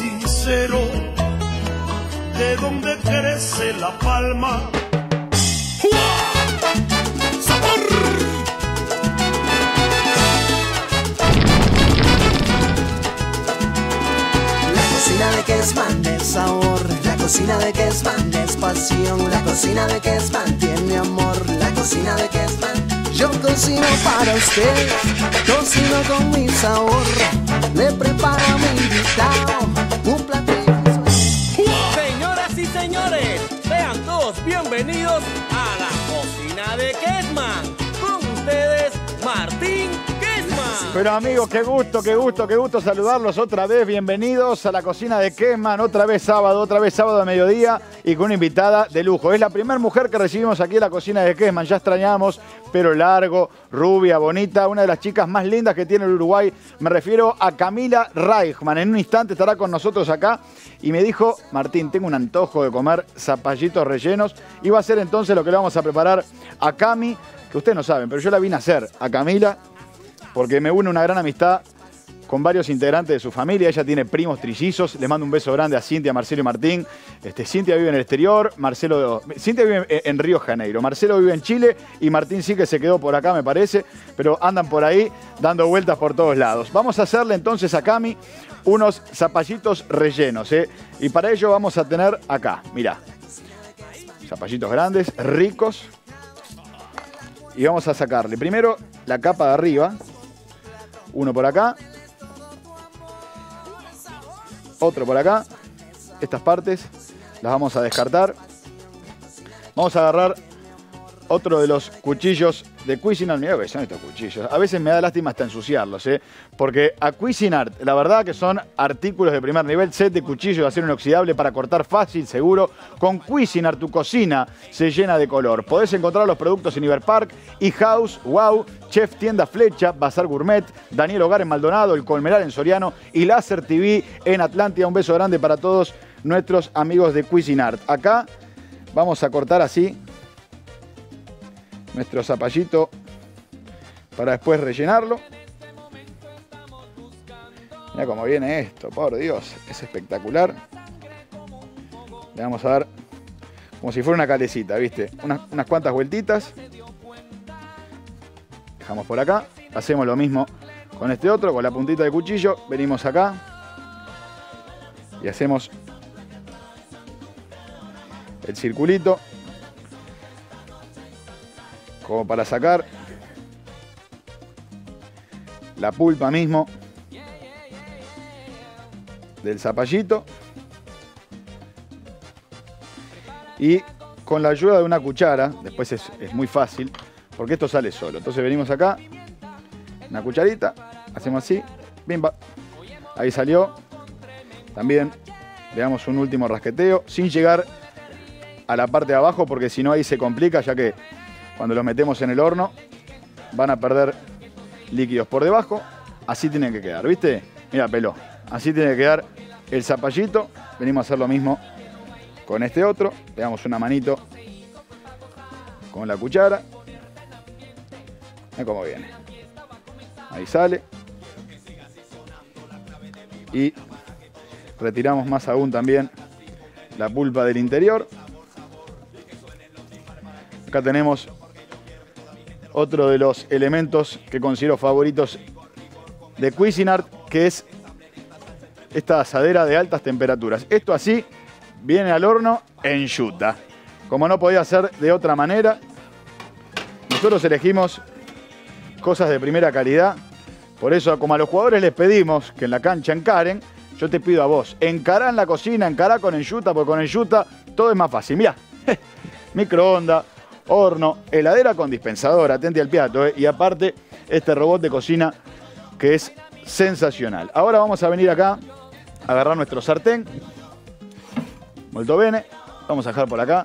sincero, de donde crece la palma. ¡Sabor! La cocina de Kessman es sabor, la cocina de Kessman es pasión, la cocina de Kessman tiene amor, la cocina de Kessman. Yo cocino para usted, cocino con mi sabor, le preparo a mi invitado un platillo. Señoras y señores, sean todos bienvenidos a la cocina de Kessman. Con ustedes, Martín Kessman. Pero amigos, qué gusto saludarlos otra vez. Bienvenidos a la cocina de Kessman, otra vez sábado a mediodía y con una invitada de lujo. Es la primera mujer que recibimos aquí en la cocina de Kessman. Ya extrañamos, pelo largo, rubia, bonita, una de las chicas más lindas que tiene el Uruguay. Me refiero a Camila Reichmann. En un instante estará con nosotros acá y me dijo: Martín, tengo un antojo de comer zapallitos rellenos. Y va a ser entonces lo que le vamos a preparar a Cami, que ustedes no saben, pero yo la vine a hacer a Camila porque me une una gran amistad con varios integrantes de su familia. Ella tiene primos trillizos. Les mando un beso grande a Cintia, Marcelo y Martín. Cintia vive en el exterior, Cintia vive en Río de Janeiro, Marcelo vive en Chile y Martín sí que se quedó por acá, me parece, pero andan por ahí dando vueltas por todos lados. Vamos a hacerle entonces a Cami unos zapallitos rellenos, y para ello vamos a tener acá, mirá, zapallitos grandes, ricos, y vamos a sacarle primero la capa de arriba, uno por acá, otro por acá. Estas partes las vamos a descartar. Vamos a agarrar otro de los cuchillos de Cuisinart. Mirá que son estos cuchillos. A veces me da lástima hasta ensuciarlos, porque a Cuisinart, la verdad que son artículos de primer nivel. Set de cuchillos de acero inoxidable para cortar fácil, seguro. Con Cuisinart tu cocina se llena de color. Podés encontrar los productos en Iberpark, eHouse, Wow, Chef Tienda Flecha, Bazar Gourmet, Daniel Hogar en Maldonado, El Colmenar en Soriano y Láser TV en Atlántida. Un beso grande para todos nuestros amigos de Cuisinart. Acá vamos a cortar así nuestro zapallito para después rellenarlo. Mira cómo viene esto, por Dios, es espectacular. Le vamos a dar como si fuera una calecita, ¿viste? Unas cuantas vueltitas. Dejamos por acá. Hacemos lo mismo con este otro, con la puntita de cuchillo. Venimos acá y hacemos el circulito, como para sacar la pulpa mismo del zapallito. Y con la ayuda de una cuchara, después es muy fácil, porque esto sale solo. Entonces venimos acá, una cucharita, hacemos así, bimba, ahí salió. También le damos un último rasqueteo, sin llegar a la parte de abajo, porque si no ahí se complica, ya que cuando los metemos en el horno van a perder líquidos por debajo. Así tienen que quedar, ¿viste? Mira, peló. Así tiene que quedar el zapallito. Venimos a hacer lo mismo con este otro. Le damos una manito con la cuchara. Mira cómo viene. Ahí sale. Y retiramos más aún también la pulpa del interior. Acá tenemos otro de los elementos que considero favoritos de Cuisinart, que es esta asadera de altas temperaturas. Esto así viene al horno en yuta, como no podía ser de otra manera. Nosotros elegimos cosas de primera calidad, por eso como a los jugadores les pedimos que en la cancha encaren, yo te pido a vos, encará en la cocina, encará con enjuta, porque con enjuta todo es más fácil. Mirá, microondas, horno, heladera con dispensador, atente al piato, y aparte este robot de cocina que es sensacional. Ahora vamos a venir acá a agarrar nuestro sartén. Molto bene. Vamos a dejar por acá.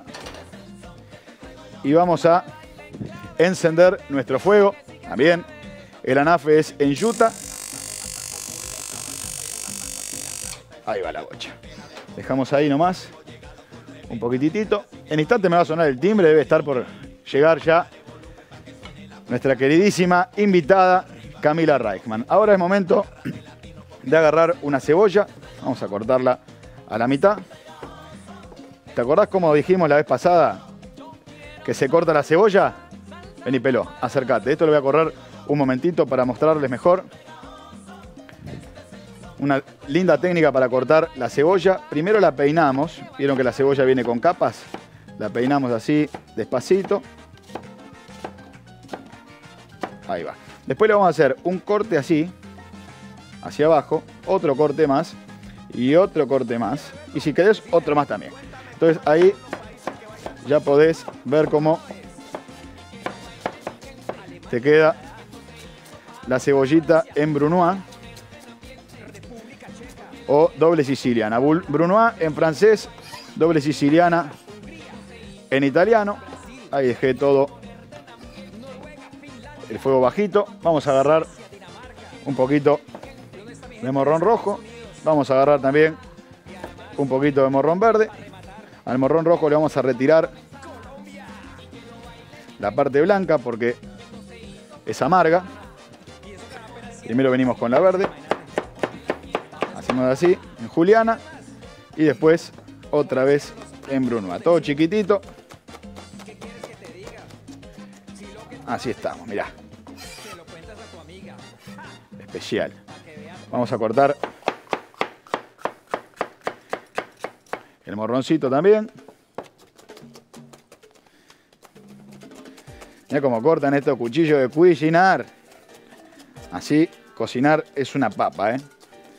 Y vamos a encender nuestro fuego. También el anafe es en yuta. Ahí va la bocha. Dejamos ahí nomás un poquitito. En instante me va a sonar el timbre, debe estar por llegar ya nuestra queridísima invitada Camila Reichmann. Ahora es momento de agarrar una cebolla. Vamos a cortarla a la mitad. ¿Te acordás cómo dijimos la vez pasada que se corta la cebolla? Vení, Pelo, acércate. Esto lo voy a correr un momentito para mostrarles mejor. Una linda técnica para cortar la cebolla. Primero la peinamos. Vieron que la cebolla viene con capas. La peinamos así, despacito. Ahí va. Después le vamos a hacer un corte así, hacia abajo, otro corte más y otro corte más. Y si querés, otro más también. Entonces ahí ya podés ver cómo te queda la cebollita en brunoise o doble siciliana. Brunoise en francés, doble siciliana en italiano. Ahí dejé todo el fuego bajito. Vamos a agarrar un poquito de morrón rojo. Vamos a agarrar también un poquito de morrón verde. Al morrón rojo le vamos a retirar la parte blanca porque es amarga. Primero venimos con la verde. Hacemos así, en juliana. Y después otra vez en brunoise. Todo chiquitito. Así estamos, mirá. Especial. Vamos a cortar el morroncito también. Mirá cómo cortan estos cuchillos de cocinar. Así, cocinar es una papa, ¿eh?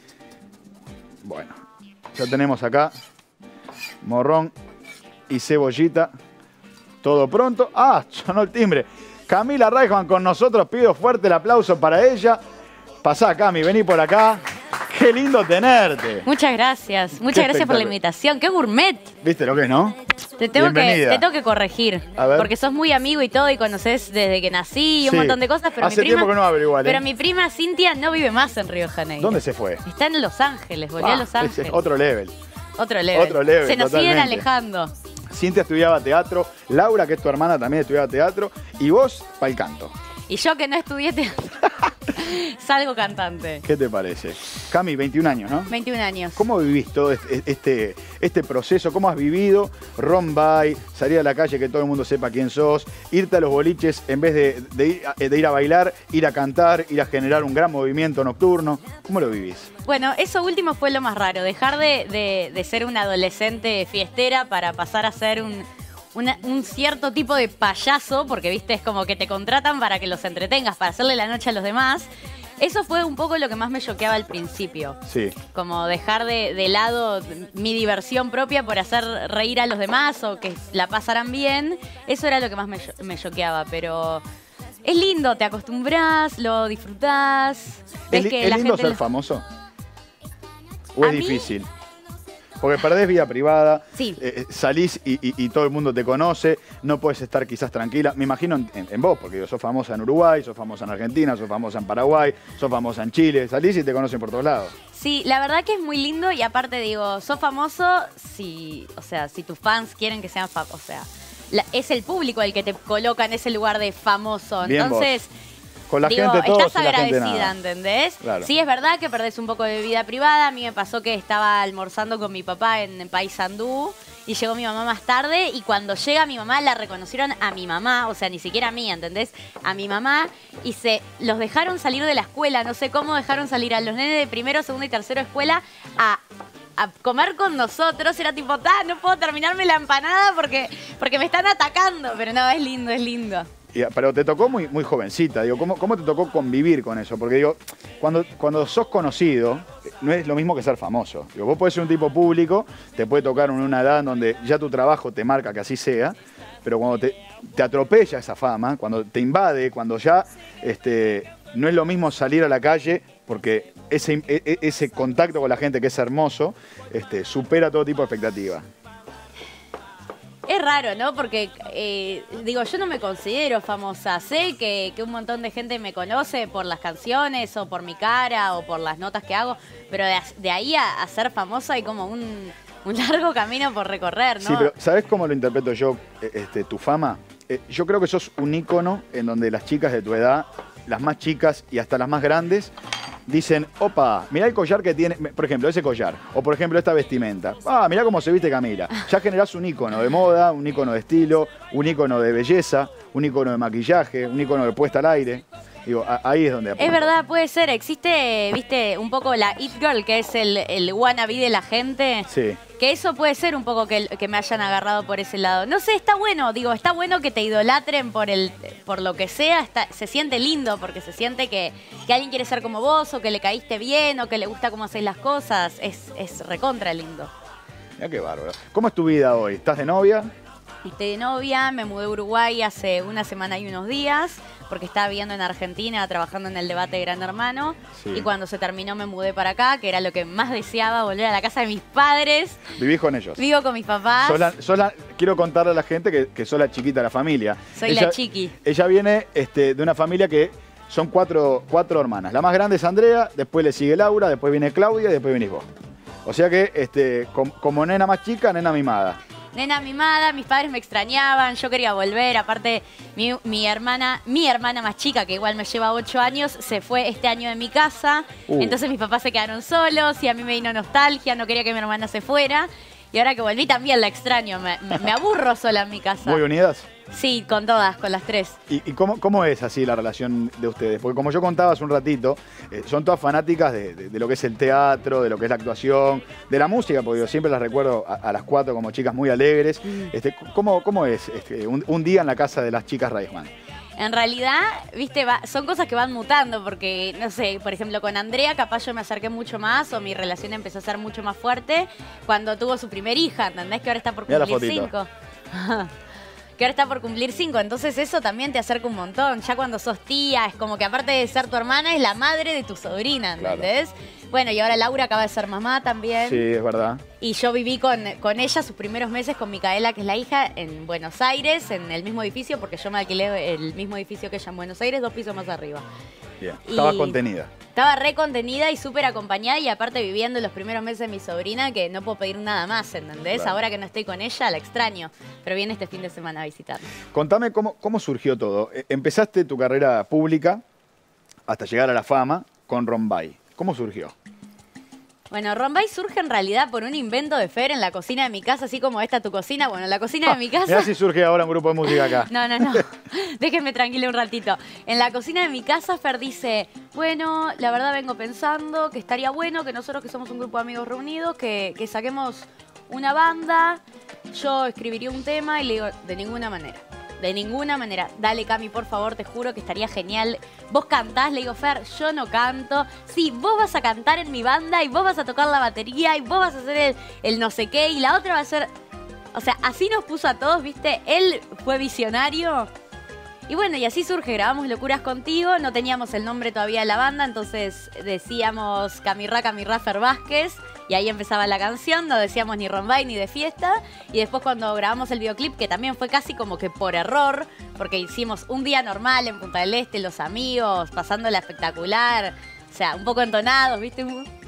Bueno, ya tenemos acá morrón y cebollita. Todo pronto. ¡Ah! Sonó el timbre. Camila Reichman con nosotros. Pido fuerte el aplauso para ella. Pasá, Cami, vení por acá. Qué lindo tenerte. Muchas gracias. Muchas gracias por la invitación. ¡Qué gourmet! ¿Viste lo que es, no? Te tengo que corregir. Porque sos muy amigo y todo y conocés desde que nací y un montón de cosas. Pero hace tiempo que no hablo igual. Pero mi prima Cintia no vive más en Río de Janeiro. ¿Dónde se fue? Está en Los Ángeles, volvió a Los Ángeles. Otro level. Otro level. Se nos siguen alejando. Cintia estudiaba teatro, Laura, que es tu hermana, también estudiaba teatro, y vos, pa'l canto. Y yo que no estudié teatro, salgo cantante. ¿Qué te parece? Cami, 21 años, ¿no? 21 años. ¿Cómo vivís todo este proceso? ¿Cómo has vivido Ron By, salir a la calle, que todo el mundo sepa quién sos, irte a los boliches en vez de ir a bailar, ir a cantar, ir a generar un gran movimiento nocturno? ¿Cómo lo vivís? Bueno, eso último fue lo más raro, dejar de ser una adolescente fiestera para pasar a ser un cierto tipo de payaso, porque viste, es como que te contratan para que los entretengas, para hacerle la noche a los demás. Eso fue un poco lo que más me choqueaba al principio. Sí. Como dejar de lado mi diversión propia por hacer reír a los demás o que la pasaran bien. Eso era lo que más me choqueaba, pero es lindo, te acostumbras, lo disfrutás. ¿Es lindo ser famoso? ¿O es difícil? Porque perdés vida privada, sí. Salís y todo el mundo te conoce, no puedes estar quizás tranquila. Me imagino en vos, porque sos famosa en Uruguay, sos famosa en Argentina, sos famosa en Paraguay, sos famosa en Chile. Salís y te conocen por todos lados. Sí, la verdad que es muy lindo y aparte digo, sos famoso si tus fans quieren que sean famosos. O sea, es el público el que te coloca en ese lugar de famoso. Bien, entonces... Vos. Con la gente todo, estás agradecida, ¿entendés? Claro. Sí, es verdad que perdés un poco de vida privada. A mí me pasó que estaba almorzando con mi papá en Paysandú y llegó mi mamá más tarde y cuando llega mi mamá la reconocieron a mi mamá, o sea, ni siquiera a mí, ¿entendés? A mi mamá y los dejaron salir de la escuela, no sé cómo dejaron salir a los nenes de primero, segundo y tercero escuela a comer con nosotros. Era tipo, no puedo terminarme la empanada porque me están atacando, pero no, es lindo, es lindo. Pero te tocó muy, muy jovencita, digo, ¿cómo te tocó convivir con eso? Porque digo, cuando sos conocido, no es lo mismo que ser famoso. Digo, vos podés ser un tipo público, te puede tocar en una edad en donde ya tu trabajo te marca que así sea, pero cuando te atropella esa fama, cuando te invade, cuando ya no es lo mismo salir a la calle, porque ese contacto con la gente que es hermoso, supera todo tipo de expectativa. Es raro, ¿no? Porque, digo, yo no me considero famosa. Sé que un montón de gente me conoce por las canciones o por mi cara o por las notas que hago, pero de ahí a ser famosa hay como un largo camino por recorrer, ¿no? Sí, pero ¿sabés cómo lo interpreto yo, tu fama? Yo creo que sos un ícono en donde las chicas de tu edad, las más chicas y hasta las más grandes, dicen, opa, mirá el collar que tiene, por ejemplo, ese collar, o por ejemplo esta vestimenta. Ah, mirá cómo se viste Camila. Ya generás un ícono de moda, un ícono de estilo, un ícono de belleza, un ícono de maquillaje, un ícono de puesta al aire. Digo, ahí es donde apunta. Es verdad, puede ser. Existe, viste, un poco la It Girl, que es el wannabe de la gente. Sí. Que eso puede ser un poco que me hayan agarrado por ese lado. No sé, está bueno, digo, está bueno que te idolatren por lo que sea. Se siente lindo porque se siente que alguien quiere ser como vos, o que le caíste bien, o que le gusta cómo haces las cosas. Es recontra lindo. Mirá qué bárbaro. ¿Cómo es tu vida hoy? ¿Estás de novia? Estoy de novia, me mudé a Uruguay hace una semana y unos días, porque estaba viviendo en Argentina, trabajando en el debate de Gran Hermano. Sí. Y cuando se terminó me mudé para acá, que era lo que más deseaba, volver a la casa de mis padres. ¿Vivís con ellos? Vivo con mis papás. Quiero contarle a la gente que sos la chiquita de la familia. Soy la chiqui. Ella viene de una familia que son cuatro hermanas. La más grande es Andrea, después le sigue Laura, después viene Claudia y después venís vos. O sea que como nena más chica, nena mimada. Nena mimada, mis padres me extrañaban, yo quería volver. Aparte, mi hermana más chica, que igual me lleva 8 años, se fue este año de mi casa. Entonces mis papás se quedaron solos y a mí me vino nostalgia, no quería que mi hermana se fuera. Y ahora que volví también la extraño, me aburro sola en mi casa. ¿Muy unidas? Sí, con todas, con las tres. ¿Y cómo es así la relación de ustedes? Porque como yo contaba hace un ratito, son todas fanáticas de lo que es el teatro, de lo que es la actuación, de la música, porque yo siempre las recuerdo a las 4 como chicas muy alegres. ¿Cómo es un día en la casa de las chicas Reisman? En realidad, viste, son cosas que van mutando, porque, no sé, por ejemplo, con Andrea capaz yo me acerqué mucho más, o mi relación empezó a ser mucho más fuerte cuando tuvo su primer hija, ¿entendés? Que ahora está por cumplir 5. Que ahora está por cumplir 5, entonces eso también te acerca un montón. Ya cuando sos tía, es como que aparte de ser tu hermana, es la madre de tu sobrina, ¿entendés? Claro. Bueno, y ahora Laura acaba de ser mamá también. Sí, es verdad. Y yo viví con ella sus primeros meses, con Micaela, que es la hija, en Buenos Aires, en el mismo edificio, porque yo me alquilé el mismo edificio que ella en Buenos Aires, 2 pisos más arriba. Bien, estaba contenida. Estaba re contenida y súper acompañada, y aparte viviendo los primeros meses de mi sobrina, que no puedo pedir nada más, ¿entendés? Claro. Ahora que no estoy con ella, la extraño, pero viene este fin de semana a visitarme. Contame cómo surgió todo. Empezaste tu carrera pública hasta llegar a la fama con Rombay. ¿Cómo surgió? Bueno, Rombay surge en realidad por un invento de Fer en la cocina de mi casa, así como esta tu cocina. Bueno, la cocina de mi casa... Mirá si surge ahora un grupo de música acá. No. Déjenme tranquila un ratito. En la cocina de mi casa, Fer dice, bueno, la verdad vengo pensando que estaría bueno que nosotros, que somos un grupo de amigos reunidos, que saquemos una banda. Yo escribiría un tema y le digo, de ninguna manera. De ninguna manera. Dale, Cami, por favor, te juro que estaría genial. Vos cantás, le digo, Fer, yo no canto. Sí, vos vas a cantar en mi banda y vos vas a tocar la batería y vos vas a hacer el no sé qué y la otra va a ser... O sea, así nos puso a todos, ¿viste? Él fue visionario. Y bueno, y así surge, grabamos Locuras Contigo. No teníamos el nombre todavía de la banda, entonces decíamos Camirra Fer Vázquez. Y ahí empezaba la canción, no decíamos ni Rombay ni de fiesta. Y después cuando grabamos el videoclip, que también fue casi como que por error, porque hicimos un día normal en Punta del Este, los amigos, pasándola espectacular, o sea, un poco entonados, ¿viste?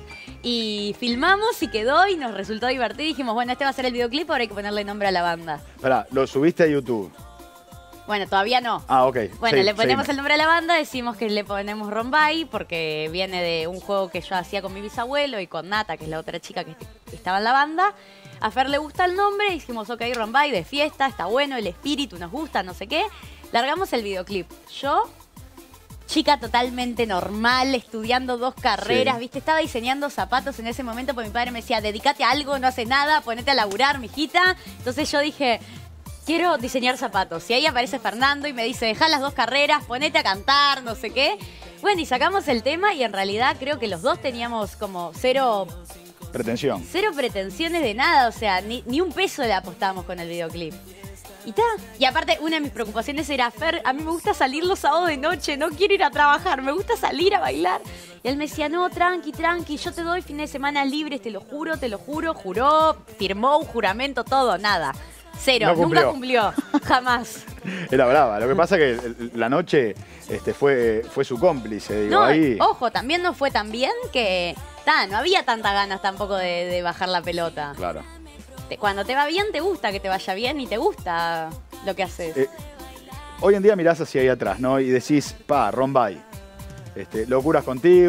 Y filmamos y quedó y nos resultó divertido. Y dijimos, bueno, este va a ser el videoclip, ahora hay que ponerle nombre a la banda. Pará, ¿lo subiste a YouTube? Bueno, todavía no. Ah, ok. Bueno, sí, le ponemos seguime. el nombre a la banda, decimos que le ponemos Rombay, porque viene de un juego que yo hacía con mi bisabuelo y con Nata, que es la otra chica que estaba en la banda. A Fer le gusta el nombre, dijimos, ok, Rombay, de fiesta, está bueno, el espíritu nos gusta, no sé qué. Largamos el videoclip. Yo, chica totalmente normal, estudiando 2 carreras, Sí. ¿viste? Estaba diseñando zapatos en ese momento, porque mi padre me decía, dedícate a algo, no hace nada, ponete a laburar, mijita. Entonces yo dije... quiero diseñar zapatos. Y ahí aparece Fernando y me dice, dejá las 2 carreras, ponete a cantar, no sé qué. Bueno, y sacamos el tema y en realidad creo que los dos teníamos como cero pretensiones de nada. O sea, ni un peso le apostamos con el videoclip. Y ta. Y aparte, una de mis preocupaciones era, Fer, a mí me gusta salir los sábados de noche, no quiero ir a trabajar, me gusta salir a bailar. Y él me decía, no, tranqui, yo te doy fines de semana libres, te lo juro, juró, firmó un juramento, todo, nada. Cero, no nunca cumplió, jamás. Era brava. Lo que pasa es que la noche fue su cómplice. Digo, No, ahí... ojo, también no fue tan bien que... no había tantas ganas tampoco de bajar la pelota. Claro. Cuando te va bien, te gusta que te vaya bien y te gusta lo que haces. Hoy en día mirás hacia ahí atrás, ¿no? Y decís, Rombay, Locuras Contigo,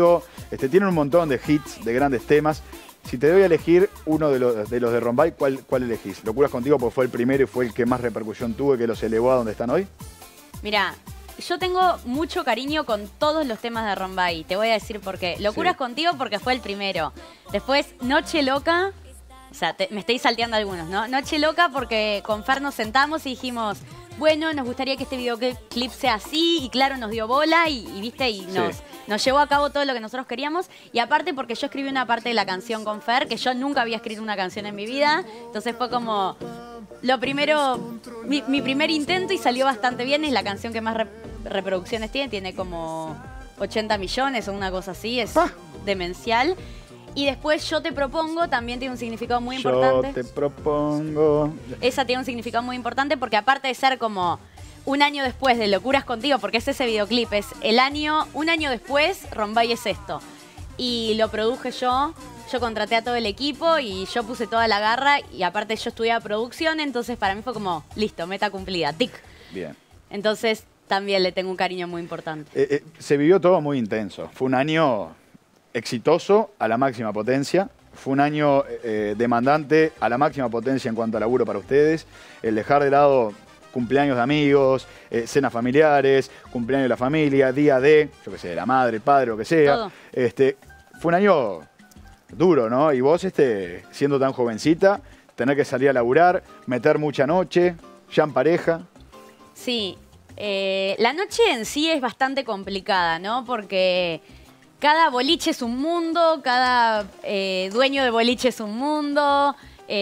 Tienen un montón de hits, de grandes temas. Si te doy a elegir uno de los de Rombay, ¿cuál elegís? Locuras Contigo porque fue el primero y fue el que más repercusión tuvo y que los elevó a donde están hoy. Mira, yo tengo mucho cariño con todos los temas de Rombay. Te voy a decir por qué. Locuras Contigo porque fue el primero. Después, Noche Loca. O sea, me estoy salteando algunos, ¿no? Noche Loca porque con Fer nos sentamos y dijimos, bueno, nos gustaría que este videoclip sea así. Y claro, nos dio bola ¿viste? Y nos llevó a cabo todo lo que nosotros queríamos. Y aparte porque yo escribí una parte de la canción con Fer, que yo nunca había escrito una canción en mi vida. Entonces fue como lo primero, mi primer intento y salió bastante bien. Es la canción que más reproducciones tiene como 80 millones o una cosa así, es demencial. Y después Yo Te Propongo también tiene un significado muy importante. Yo te propongo. Esa tiene un significado muy importante porque aparte de ser como un año después de Locuras Contigo, porque es ese videoclip, es un año después, Rombay es esto. Y lo produje yo contraté a todo el equipo y yo puse toda la garra y aparte yo estudiaba producción, entonces para mí fue como, listo, meta cumplida, tic. Bien. Entonces también le tengo un cariño muy importante. Se vivió todo muy intenso. Fue un año exitoso a la máxima potencia. Fue un año demandante a la máxima potencia en cuanto a laburo para ustedes. El dejar de lado cumpleaños de amigos, cenas familiares, cumpleaños de la familia, día de, yo qué sé, la madre, el padre, lo que sea. Todo. Fue un año duro, ¿no? Y vos, siendo tan jovencita, tener que salir a laburar, meter mucha noche, ya en pareja. Sí, la noche en sí es bastante complicada, ¿no? Porque cada boliche es un mundo, cada dueño de boliche es un mundo,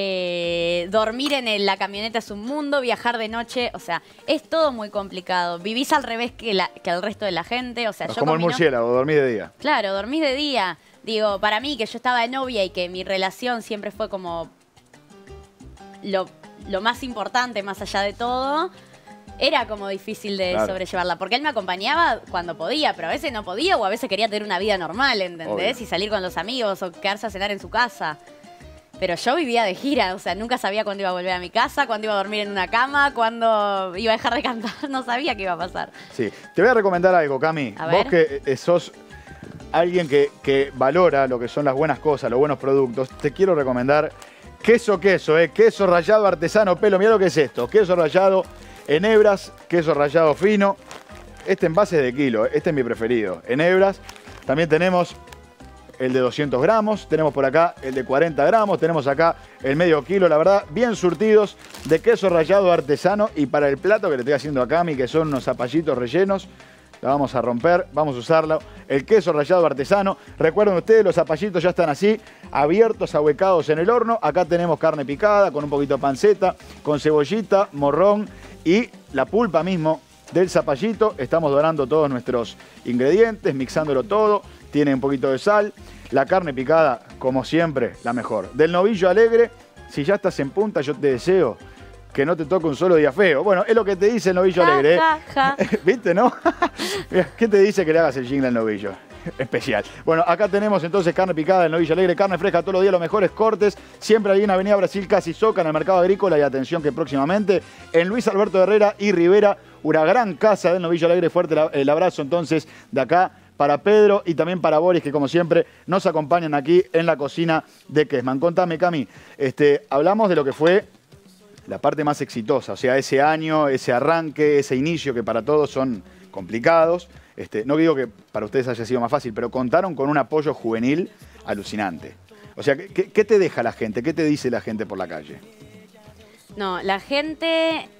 dormir en la camioneta es un mundo, viajar de noche, o sea, es todo muy complicado. Vivís al revés que el resto de la gente, o sea, Es yo como el murciélago, dormís de día. Claro, dormís de día. Digo, para mí, que yo estaba de novia y que mi relación siempre fue como lo más importante, más allá de todo, era como difícil de sobrellevarla. Porque él me acompañaba cuando podía, pero a veces no podía o a veces quería tener una vida normal, ¿entendés? Obvio. Y salir con los amigos o quedarse a cenar en su casa. Pero yo vivía de gira, o sea, nunca sabía cuándo iba a volver a mi casa, cuándo iba a dormir en una cama, cuándo iba a dejar de cantar, no sabía qué iba a pasar. Sí, te voy a recomendar algo, Cami. Vos que sos alguien que valora lo que son las buenas cosas, los buenos productos, te quiero recomendar queso, queso rallado artesano pelo. Mirá lo que es esto, queso rallado en hebras, queso rallado fino. Este envase es de kilo, este es mi preferido, en hebras. También tenemos el de 200 gramos, tenemos por acá el de 40 gramos, tenemos acá el medio kilo, la verdad, bien surtidos de queso rallado artesano. Y para el plato que le estoy haciendo a Cami, que son unos zapallitos rellenos, la vamos a romper, vamos a usarlo. El queso rallado artesano. Recuerden ustedes, los zapallitos ya están así, abiertos, ahuecados en el horno. Acá tenemos carne picada con un poquito de panceta, con cebollita, morrón y la pulpa mismo del zapallito. Estamos dorando todos nuestros ingredientes, mixándolo todo. Tiene un poquito de sal. La carne picada, como siempre, la mejor. Del novillo alegre, si ya estás en punta, yo te deseo que no te toque un solo día feo. Bueno, es lo que te dice el novillo alegre. Ja, ja. ¿Viste, no? ¿Qué te dice que le hagas el jingle al novillo? Especial. Bueno, acá tenemos entonces carne picada del novillo alegre, carne fresca todos los días, los mejores cortes. Siempre ahí en Avenida Brasil, casi Soca, en el mercado agrícola. Y atención que próximamente en Luis Alberto Herrera y Rivera, una gran casa del novillo alegre. Fuerte el abrazo entonces de acá para Pedro y también para Boris, que como siempre nos acompañan aquí en la cocina de Kessman. Contame, Cami, hablamos de lo que fue la parte más exitosa, o sea, ese año, ese arranque, ese inicio que para todos son complicados. No digo que para ustedes haya sido más fácil, pero contaron con un apoyo juvenil alucinante. O sea, ¿qué te deja la gente? ¿Qué te dice la gente por la calle? No, la gente...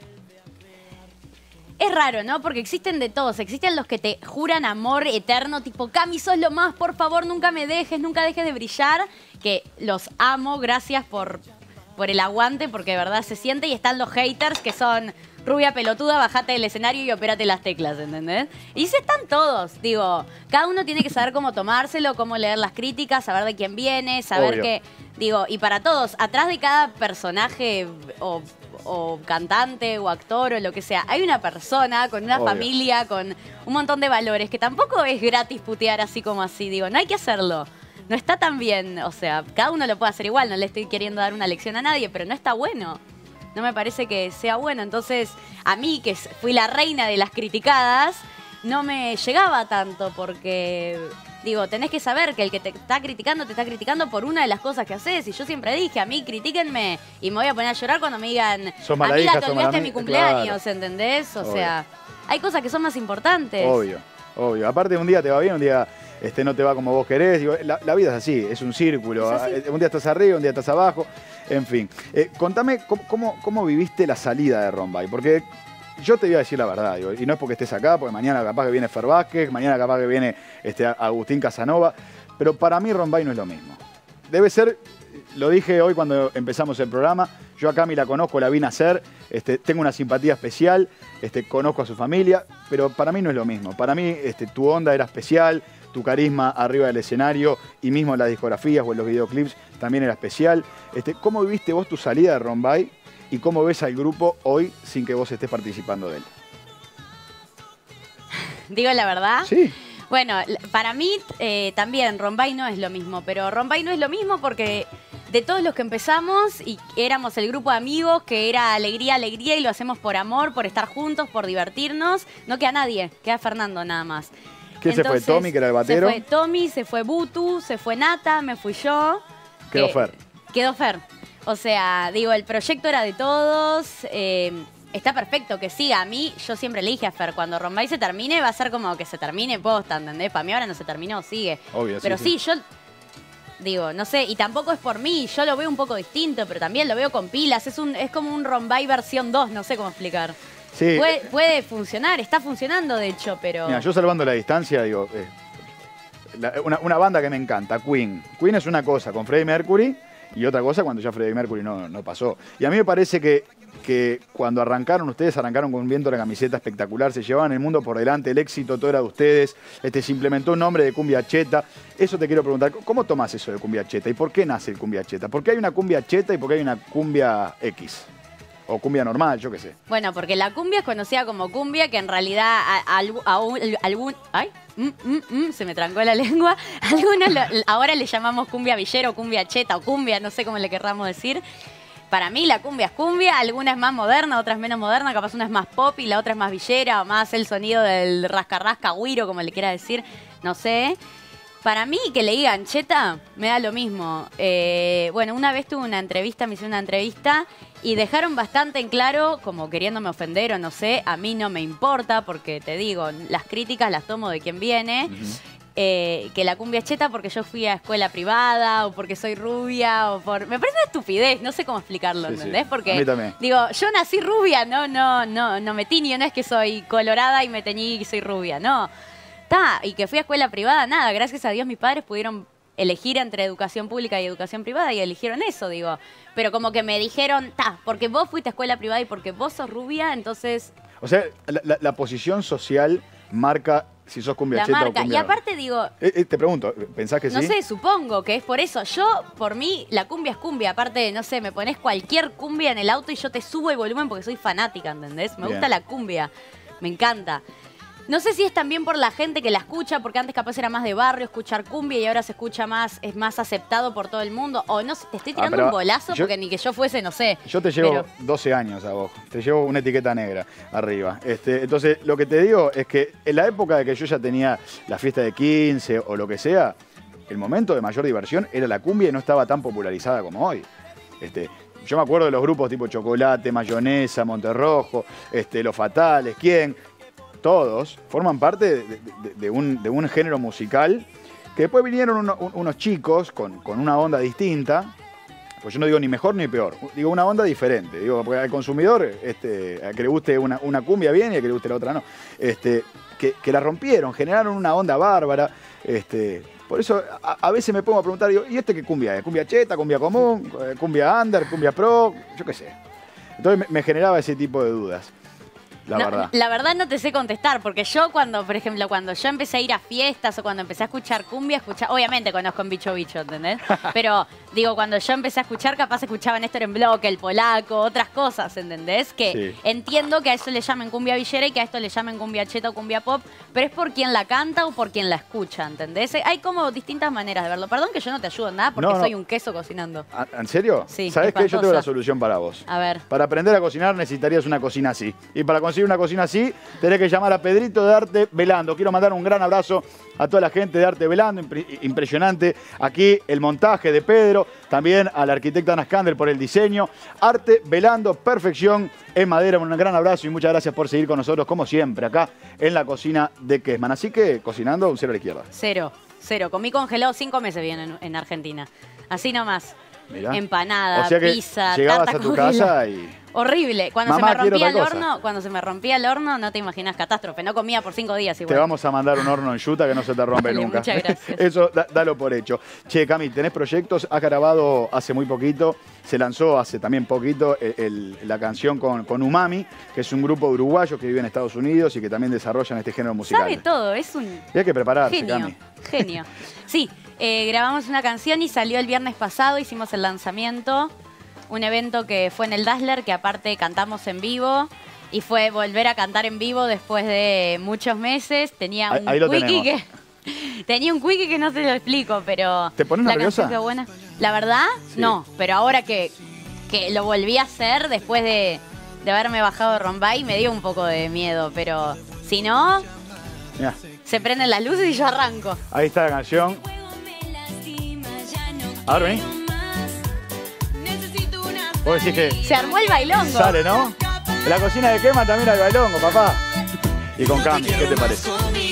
Es raro, ¿no? Porque existen de todos. Existen los que te juran amor eterno, tipo, Cami, sos lo más, por favor, nunca me dejes, nunca dejes de brillar. Que los amo, gracias por el aguante, porque de verdad se siente. Y están los haters, que son rubia pelotuda, bajate del escenario y opérate las teclas, ¿entendés? Y sí están todos, digo, cada uno tiene que saber cómo tomárselo, cómo leer las críticas, saber de quién viene, saber que, digo, y para todos, atrás de cada personaje o cantante o actor o lo que sea, hay una persona con una familia, con un montón de valores, que tampoco es gratis putear así como así, digo, no hay que hacerlo. No está tan bien, o sea, cada uno lo puede hacer igual, no le estoy queriendo dar una lección a nadie, pero no está bueno. No me parece que sea bueno. Entonces, a mí, que fui la reina de las criticadas, no me llegaba tanto porque, digo, tenés que saber que el que te está criticando por una de las cosas que haces. Y yo siempre dije, a mí critíquenme y me voy a poner a llorar cuando me digan, Sos mala amiga, hija, te sos olvidaste mala de mi amiga. cumpleaños, Claro. ¿entendés? O Obvio. sea, hay cosas que son más importantes. Obvio, obvio. Aparte, un día te va bien, un día no te va como vos querés. Digo, la vida es así, es un círculo. Es así. Un día estás arriba, un día estás abajo. En fin. Contame cómo viviste la salida de Rombay. Porque yo te voy a decir la verdad, digo, y no es porque estés acá, porque mañana capaz que viene Fer Vázquez, mañana capaz que viene Agustín Casanova. Pero para mí Rombay no es lo mismo. Debe ser, lo dije hoy cuando empezamos el programa, yo a Cami la conozco, la vi nacer, tengo una simpatía especial, conozco a su familia, pero para mí no es lo mismo. Para mí tu onda era especial, tu carisma arriba del escenario y mismo en las discografías o en los videoclips también era especial. ¿Cómo viviste vos tu salida de Rombay y cómo ves al grupo hoy sin que vos estés participando de él? Digo la verdad. Sí. Bueno, para mí también Rombay no es lo mismo, pero Rombay no es lo mismo porque de todos los que empezamos y éramos el grupo de amigos que era alegría, alegría y lo hacemos por amor, por estar juntos, por divertirnos, no queda nadie, queda Fernando nada más. ¿Quién se fue? ¿Tommy, que era el batero? Se fue Tommy, se fue Butu, se fue Nata, me fui yo. Quedó Fer. Quedó Fer. O sea, digo, el proyecto era de todos. Está perfecto que siga. A mí, yo siempre le dije a Fer, cuando Rombay se termine, va a ser como que se termine posta, ¿entendés? Para mí ahora no se terminó, sigue. Obvio, pero sí, yo digo, no sé, y tampoco es por mí, yo lo veo un poco distinto, pero también lo veo con pilas. Es como un Rombay versión 2, no sé cómo explicar. Sí. Puede funcionar, está funcionando de hecho, pero... Mira, yo salvando la distancia, digo, una banda que me encanta, Queen. Queen es una cosa con Freddie Mercury y otra cosa cuando ya Freddie Mercury no pasó. Y a mí me parece que cuando ustedes arrancaron con un viento de la camiseta espectacular, se llevaban el mundo por delante, el éxito todo era de ustedes, se implementó un nombre de cumbia cheta. Eso te quiero preguntar, ¿cómo tomás eso de cumbia cheta y por qué nace el cumbia cheta? ¿Por qué hay una cumbia cheta y por qué hay una cumbia X? O cumbia normal, yo qué sé. Bueno, porque la cumbia es conocida como cumbia, que en realidad se me trancó la lengua. Algunos ahora le llamamos cumbia villero, cumbia cheta o cumbia, no sé cómo le querramos decir. Para mí la cumbia es cumbia, alguna es más moderna, otra es menos moderna, capaz una es más pop y la otra es más villera o más el sonido del rasca-rasca, güiro, como le quiera decir, no sé. Para mí, que le digan cheta, me da lo mismo. Bueno, una vez tuve una entrevista, me hice una entrevista y dejaron bastante en claro, como queriéndome ofender o no sé, a mí no me importa, porque te digo, las críticas las tomo de quien viene, que la cumbia es cheta porque yo fui a escuela privada o porque soy rubia o por... Me parece una estupidez, no sé cómo explicarlo, Sí, ¿entendés? sí. Porque, A mí también. digo, yo nací rubia, no me tiño, no es que soy colorada y me teñí y soy rubia, no. Y que fui a escuela privada, nada, gracias a Dios mis padres pudieron elegir entre educación pública y educación privada y eligieron eso, digo. Pero como que me dijeron, porque vos fuiste a escuela privada y porque vos sos rubia, entonces... O sea, la posición social marca si sos cumbia la cheta marca. o cumbia... Y aparte digo... te pregunto, ¿pensás que No sí? sé, supongo que es por eso. Yo, por mí, la cumbia es cumbia. Aparte, no sé, me pones cualquier cumbia en el auto y yo te subo el volumen porque soy fanática, ¿entendés? Me Bien. gusta la cumbia. Me encanta. No sé si es también por la gente que la escucha, porque antes capaz era más de barrio escuchar cumbia y ahora se escucha más, es más aceptado por todo el mundo. O no sé, te estoy tirando pero un bolazo yo- porque ni que yo fuese, no sé. Yo te llevo Pero- 12 años a vos, te llevo una etiqueta negra arriba. Entonces, lo que te digo es que en la época de que yo ya tenía la fiesta de 15 o lo que sea, el momento de mayor diversión era la cumbia y no estaba tan popularizada como hoy. Yo me acuerdo de los grupos tipo Chocolate, Mayonesa, Monterrojo, Los Fatales, ¿Quién? Todos forman parte de un género musical que después vinieron unos chicos con una onda distinta. Pues yo no digo ni mejor ni peor, digo una onda diferente. Digo, porque al consumidor, al que le guste una cumbia bien y al que le guste la otra no. Que la rompieron, generaron una onda bárbara. Por eso a veces me pongo a preguntar, digo, ¿y qué cumbia es? ¿Cumbia cheta, cumbia común, cumbia under, cumbia pro? Yo qué sé. Entonces me generaba ese tipo de dudas. La verdad no te sé contestar, porque yo por ejemplo, cuando yo empecé a ir a fiestas o cuando empecé a escuchar cumbia, obviamente conozco en Bicho Bicho, ¿entendés? Pero Digo, cuando yo empecé a escuchar, capaz escuchaba Néstor en Bloque, el polaco, otras cosas, ¿entendés? Que Sí. entiendo que a eso le llamen cumbia villera y que a esto le llamen cumbia cheta o cumbia pop, pero es por quien la canta o por quien la escucha, ¿entendés? Hay como distintas maneras de verlo. Perdón que yo no te ayudo en nada porque No. soy un queso cocinando. ¿En serio? Sí, ¿Sabés qué? Yo tengo espantosa. la solución para vos. A ver. Para aprender a cocinar necesitarías una cocina así. Y para conseguir una cocina así, tenés que llamar a Pedrito de Arte Velando. Quiero mandar un gran abrazo a toda la gente de Arte Velando. Impresionante. Aquí el montaje de Pedro. También a la arquitecta Ana Scander por el diseño. Arte Velando, perfección en madera. Un gran abrazo y muchas gracias por seguir con nosotros, como siempre, acá en la cocina de Kesman. Así que, cocinando, un 0 a la izquierda. Cero. Comí congelado 5 meses bien en Argentina. Así nomás. Mirá. Empanada, O sea que pizza, llegabas tarta a tu congelada. casa y... Horrible. Cuando Mamá, se me rompía el quiero tal cosa. horno, no te imaginas, catástrofe. No comía por 5 días igual. Te vamos a mandar un horno en yuta que no se te rompe Dale, nunca. muchas gracias. Eso, dalo por hecho. Che, Cami, ¿tenés proyectos? Has grabado hace muy poquito, se lanzó hace también poquito la canción con Umami, que es un grupo uruguayo que vive en Estados Unidos y que también desarrollan este género musical. Sabe todo, es un Y hay que prepararse, genio. Cami. Genio. Sí, grabamos una canción y salió el viernes pasado, hicimos el lanzamiento. Un evento que fue en el Dazzler, que aparte cantamos en vivo. Y fue volver a cantar en vivo después de muchos meses. Tenía un Ahí lo quickie tenemos. tenía un quickie que no te lo explico, pero... ¿Te pones la nerviosa? canción quedó buena. La verdad, Sí. no. Pero ahora que lo volví a hacer después de haberme bajado de Rombay, me dio un poco de miedo. Pero si no, Mirá, se prenden las luces y yo arranco. ahí está la canción. A ver, vení. Vos decís que Se armó el bailongo. sale, ¿no? En la cocina de Quema también hay bailongo, papá. Y con Cami, ¿qué te parece?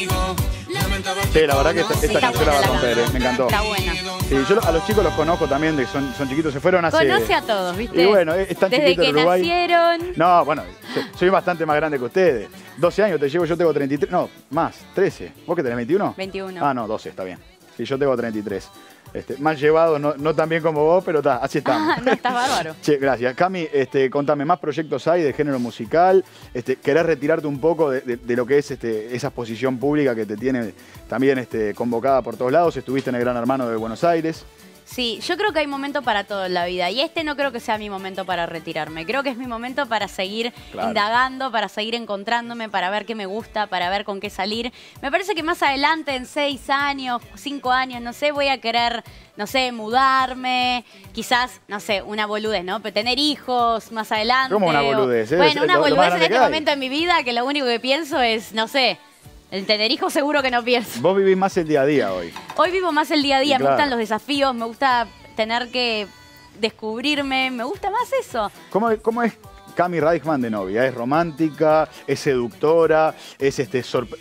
Sí, la verdad que esta Está canción la va a buena la romper, canción. me encantó. Está buena. Sí, yo a los chicos los conozco también, de que son chiquitos, se fueron hace... Conoce a todos, ¿viste? Y bueno, es tan Desde chiquito que el Uruguay. nacieron. No, bueno, soy bastante más grande que ustedes. 12 años te llevo, yo tengo 33, no, más, 13. ¿Vos que tenés 21? 21. Ah, no, 12, está bien. Sí, yo tengo 33. Más llevado, no tan bien como vos, pero así estamos. Ah, no, estás bárbaro. Che, gracias. Cami, contame, ¿más proyectos hay de género musical? ¿Querés retirarte un poco de lo que es esa exposición pública que te tiene también convocada por todos lados? Estuviste en el Gran Hermano de Buenos Aires. Sí, yo creo que hay momento para todo en la vida y no creo que sea mi momento para retirarme. Creo que es mi momento para seguir Claro. indagando, para seguir encontrándome, para ver qué me gusta, para ver con qué salir. Me parece que más adelante, en 6 años, 5 años, no sé, voy a querer, no sé, mudarme, quizás, no sé, una boludez, ¿no? Pero tener hijos más adelante. ¿Cómo una boludez? Es Bueno, una lo más boludez en grande que este hay. momento en mi vida que lo único que pienso es, no sé, el tener hijos seguro que no pienso. Vos vivís más el día a día hoy. Hoy vivo más el día a día, Y me claro. gustan los desafíos, me gusta tener que descubrirme, me gusta más eso. ¿Cómo es Cami Reichman de novia? ¿Es romántica? ¿Es seductora? ¿Es de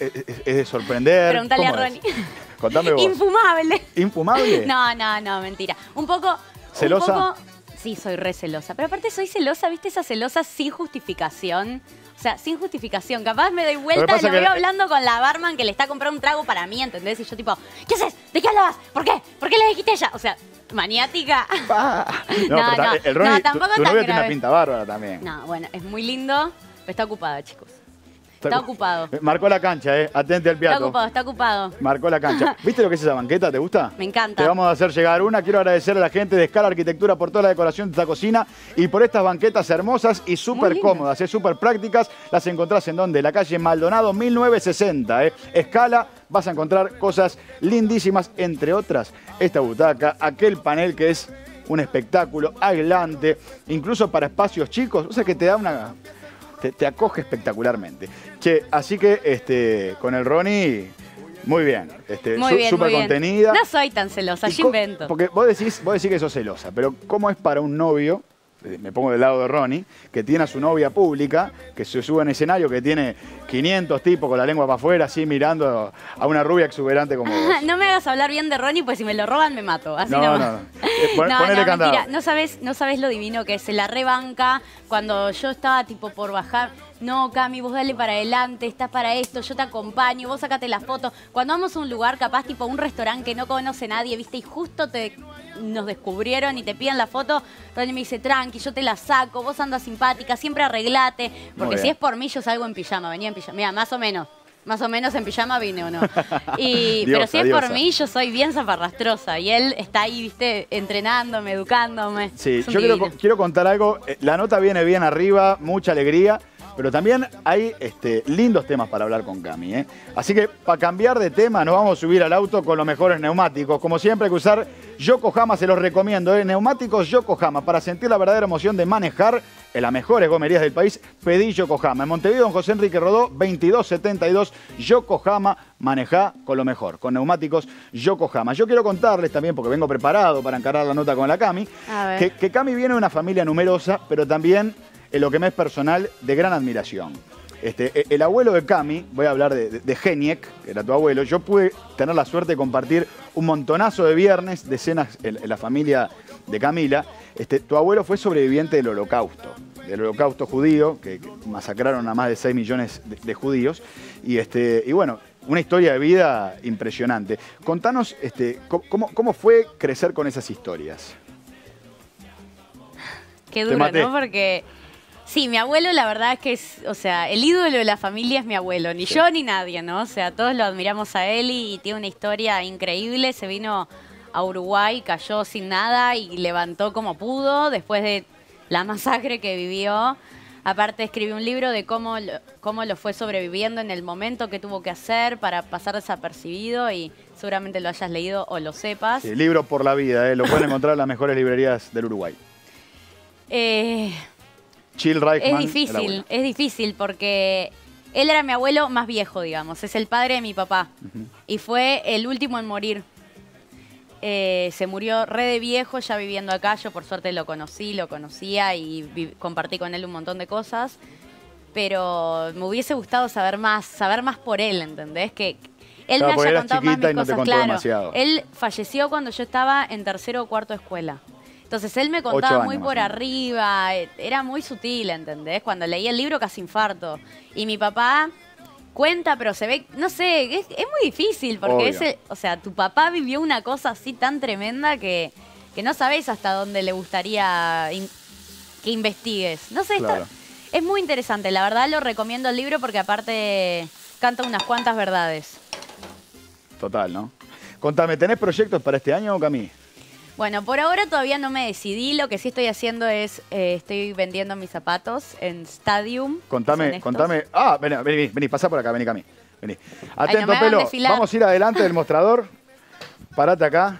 sorprender? Preguntale a ¿Cómo es? Ronnie. Contame vos. Infumable. ¿Infumable? No, mentira. Un poco... ¿Celosa? Sí, soy re celosa. Pero aparte soy celosa, ¿viste? Esa celosa sin justificación. O sea, sin justificación. Capaz me doy vuelta y pasa lo que- veo hablando con la barman que le está comprando un trago para mí, ¿entendés? Y yo tipo, ¿qué haces? ¿De qué hablabas? ¿Por qué? ¿Por qué le dijiste ella? O sea, maniática. No, No, pero no, el Ronnie, no, tampoco tu tan novio tiene una grave. pinta bárbara también. No, bueno, es muy lindo, pero está ocupado, chicos. Está ocupado. Marcó la cancha, Atente al Está piato. ocupado, está ocupado. Marcó la cancha. ¿Viste lo que es esa banqueta? ¿Te gusta? Me encanta. Te vamos a hacer llegar una. Quiero agradecer a la gente de Scala Arquitectura por toda la decoración de esta cocina y por estas banquetas hermosas y súper lindas. cómodas, súper prácticas. Las encontrás en donde? La calle Maldonado 1960. Scala, vas a encontrar cosas lindísimas, entre otras, esta butaca, aquel panel que es un espectáculo aislante, incluso para espacios chicos. O sea que te da una... Te acoge espectacularmente. Che, así que con el Ronnie, muy bien. Muy bien, súper muy bien. contenida. No soy tan celosa, ¿Y yo invento. Porque vos decís que sos celosa, pero ¿cómo es para un novio, me pongo del lado de Ronnie, que tiene a su novia pública, que se sube en escenario, que tiene 500 tipos con la lengua para afuera, así mirando a una rubia exuberante como vos? No me hagas hablar bien de Ronnie, pues si me lo roban me mato. Así No, nomás. no. Ponele candado. mentira. No sabes lo divino que es. Se la rebanca cuando yo estaba tipo por bajar. No, Cami, vos dale para adelante, estás para esto, yo te acompaño, vos sacate la foto. Cuando vamos a un lugar, capaz tipo un restaurante que no conoce nadie, ¿viste? Y justo nos descubrieron y te piden la foto, Ronnie me dice, tranqui, yo te la saco, vos andas simpática, siempre arreglate. Porque Muy si bien. es por mí, yo salgo en pijama, venía en pijama. Mira, más o menos. Más o menos en pijama vine o no. Pero Diosa, si es diosa. por mí, yo soy bien zaparrastrosa. Y él está ahí, viste, entrenándome, educándome. Sí, Es un yo divino. quiero contar algo. La nota viene bien arriba, mucha alegría, pero también hay lindos temas para hablar con Cami, ¿eh? Así que para cambiar de tema nos vamos a subir al auto con los mejores neumáticos. Como siempre hay que usar Yokohama, se los recomiendo, ¿eh? Neumáticos Yokohama, para sentir la verdadera emoción de manejar en las mejores gomerías del país. Pedí Yokohama. En Montevideo, don José Enrique Rodó, 2272, Yokohama, manejá con lo mejor, con neumáticos Yokohama. Yo quiero contarles también, porque vengo preparado para encarar la nota con la Cami, A ver. que Cami viene de una familia numerosa, pero también, en lo que me es personal, de gran admiración. El abuelo de Cami, voy a hablar de Geniek, que era tu abuelo, yo pude tener la suerte de compartir un montonazo de viernes, de cenas en la familia de Camila. Tu abuelo fue sobreviviente del holocausto judío, que masacraron a más de 6 millones de judíos. Y bueno, una historia de vida impresionante. Contanos cómo fue crecer con esas historias. Qué Te duro, maté. ¿no? Porque sí, mi abuelo la verdad es que es, o sea, el ídolo de la familia es mi abuelo, ni yo ni nadie, ¿no? O sea, todos lo admiramos a él y tiene una historia increíble. Se vino a Uruguay, cayó sin nada y levantó como pudo después de la masacre que vivió. Aparte escribió un libro de cómo lo fue sobreviviendo en el momento que tuvo que hacer para pasar desapercibido y seguramente lo hayas leído o lo sepas. Sí, libro por la vida, lo pueden encontrar en las mejores librerías del Uruguay. Chill Reichmann, Es difícil porque él era mi abuelo más viejo, digamos. Es el padre de mi papá. Y fue el último en morir. Se murió re de viejo, ya viviendo acá. Yo por suerte lo conocía y compartí con él un montón de cosas. Pero me hubiese gustado saber más por él, ¿entendés? Que él Claro, me porque haya eras contado más chiquita mis y no te cosas, contó claro. demasiado. Él falleció cuando yo estaba en tercero o cuarto de escuela. Entonces él me 8 contaba años muy más por o menos. arriba, era muy sutil, ¿entendés? Cuando leí el libro casi infarto. Y mi papá cuenta, pero se ve, no sé, es muy difícil porque Obvio. o sea, tu papá vivió una cosa así tan tremenda que no sabés hasta dónde le gustaría que investigues. No sé, Claro. es muy interesante, la verdad lo recomiendo el libro porque aparte canta unas cuantas verdades. Total, ¿no? Contame, ¿tenés proyectos para este año, Cami? Bueno, por ahora todavía no me decidí. Lo que sí estoy haciendo es, estoy vendiendo mis zapatos en Stadium. Contame. Ah, vení, pasá por acá, vení, Cami. Vení. no Atento, me hagan Pelo. desfilar. Vamos a ir adelante del mostrador. Parate acá.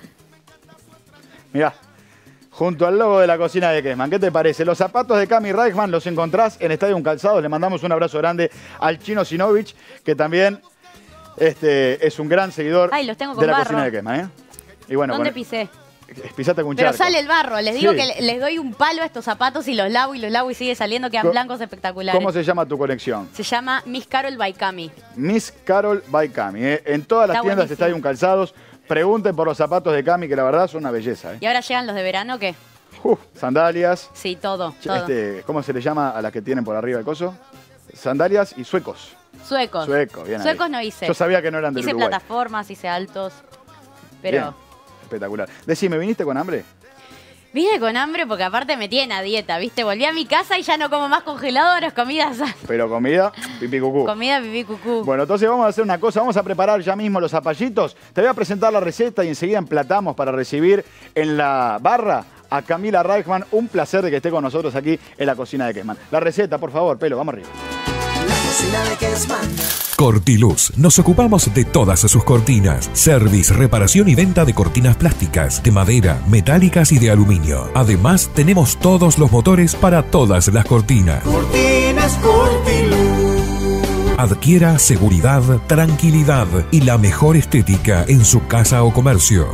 Mirá. Junto al logo de la cocina de Kessman. ¿Qué te parece? Los zapatos de Cami Reichmann los encontrás en Stadium Calzados. Le mandamos un abrazo grande al Chino Sinovich, que también es un gran seguidor Ay, los tengo con de la barro. cocina de Kessman, ¿eh? Y bueno, ¿Dónde pisé? Pisate con un Pero charco. sale el barro. Les digo Sí. que les doy un palo a estos zapatos y los lavo y sigue saliendo. Quedan blancos espectaculares. ¿Cómo se llama tu colección? Se llama Miss Carol by Cami. Miss Carol by Cami. En todas las Está tiendas de buenísimo. Stadium Calzados. Pregunten por los zapatos de Cami, que la verdad son una belleza. ¿Y ahora llegan los de verano qué? Sandalias. Sí, todo. ¿Cómo se le llama a las que tienen por arriba el coso? Sandalias y suecos. Suecos. Suecos, bien ahí. Suecos no hice. Yo sabía que no eran del Hice Uruguay. plataformas, hice altos. Pero Bien, espectacular. Decime, ¿viniste con hambre? vine con hambre porque aparte me tiene a dieta, ¿viste? Volví a mi casa y ya no como más congeladoras, comidas, Pero comida, pipí cucú. comida pipí cucú. Bueno, entonces vamos a hacer una cosa, vamos a preparar ya mismo los zapallitos. Te voy a presentar la receta y enseguida emplatamos para recibir en la barra a Camila Reichmann. Un placer de que esté con nosotros aquí en la cocina de Kessman. La receta, por favor, Pelo, vamos arriba. La cocina de Kessman. Cortiluz. Nos ocupamos de todas sus cortinas. Service, reparación y venta de cortinas plásticas, de madera, metálicas y de aluminio. Además, tenemos todos los motores para todas las cortinas. Cortinas Cortiluz. Adquiera seguridad, tranquilidad y la mejor estética en su casa o comercio.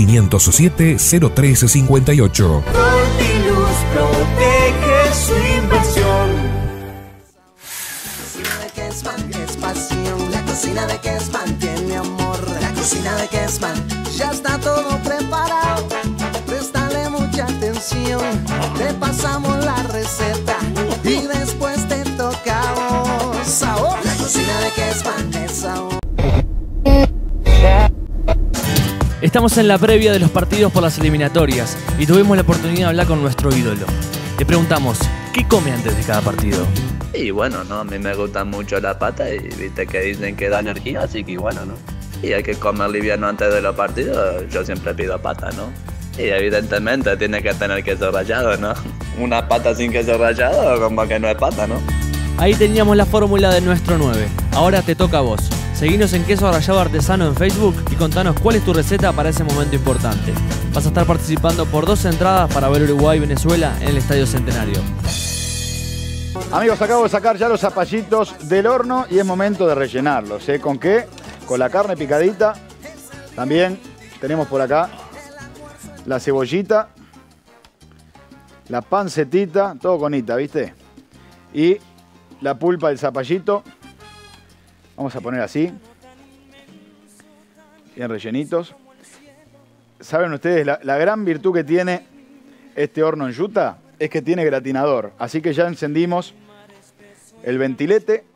2507-0358. Cortiluz protege su inversión. La cocina de Kessman es pasión. La cocina de Kessman tiene amor. La cocina de Kessman ya está todo preparado. Préstale mucha atención. Te pasamos la receta y después te tocamos sabor. La cocina de Kessman es sabor. Estamos en la previa de los partidos por las eliminatorias y tuvimos la oportunidad de hablar con nuestro ídolo. Le preguntamos, ¿qué come antes de cada partido? Y bueno, ¿no? A mí me gusta mucho la pata y viste que dicen que da energía, así que bueno, ¿no? Y hay que comer liviano antes de los partidos, yo siempre pido pata, ¿no? Y evidentemente tiene que tener queso rallado, ¿no? Una pata sin queso rallado como que no es pata, ¿no? Ahí teníamos la fórmula de nuestro 9. Ahora te toca a vos. Seguinos en Queso Rallado Artesano en Facebook y contanos cuál es tu receta para ese momento importante. Vas a estar participando por 2 entradas para ver Uruguay-Venezuela en el Estadio Centenario. Amigos, acabo de sacar ya los zapallitos del horno y es momento de rellenarlos. ¿Con qué? Con la carne picadita. También tenemos por acá la cebollita, la pancetita, todo con ita, ¿viste? Y la pulpa del zapallito. Vamos a poner así. Bien rellenitos. ¿Saben ustedes la gran virtud que tiene este horno en yuta? Es que tiene gratinador. Así que ya encendimos el ventilete.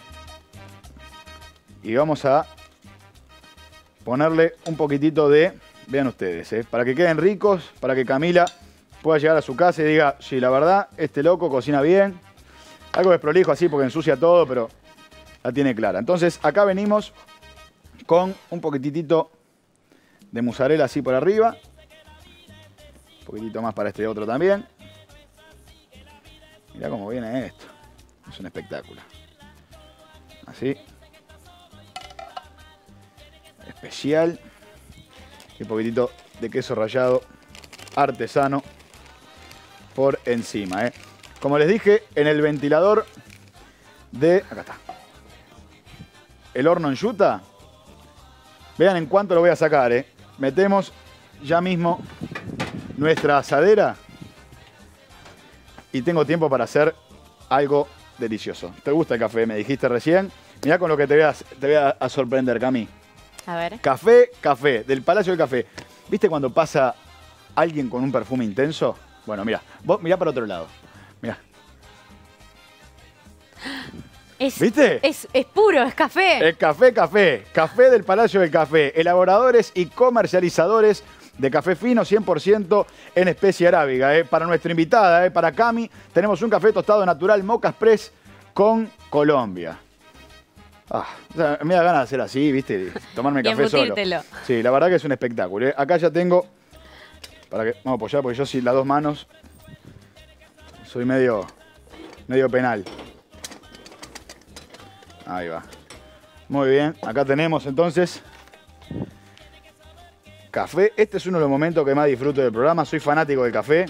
Y vamos a ponerle un poquitito de... Vean ustedes, para que queden ricos, para que Camila pueda llegar a su casa y diga, sí, la verdad, este loco cocina bien. Algo desprolijo así porque ensucia todo, pero la tiene clara. Entonces acá venimos con un poquitito de mozzarella así por arriba. Un poquitito más para este otro también. Mirá cómo viene esto. Es un espectáculo. Así. Especial. Y un poquitito de queso rallado artesano por encima. Como les dije, en el ventilador de... Acá está. El horno en yuta. Vean en cuánto lo voy a sacar. Metemos ya mismo nuestra asadera. Y tengo tiempo para hacer algo delicioso. ¿Te gusta el café? Me dijiste recién. Mirá con lo que te voy a sorprender, Cami. A ver. Café, del Palacio del Café. ¿Viste cuando pasa alguien con un perfume intenso? Bueno, mira, vos mirá para otro lado. Mirá. ¿Viste? Es puro, es café. Es café. Café del Palacio del Café. Elaboradores y comercializadores de café fino 100% en especie arábiga. Para nuestra invitada, para Cami, tenemos un café tostado natural Moka Express con Colombia. O sea, me da ganas de hacer así, ¿viste? Tomarme café solo. Sí, la verdad que es un espectáculo. Acá ya tengo... Para que vamos a apoyar, porque yo sin las 2 manos soy medio penal. Ahí va. Muy bien. Acá tenemos entonces café. Este es uno de los momentos que más disfruto del programa. Soy fanático del café.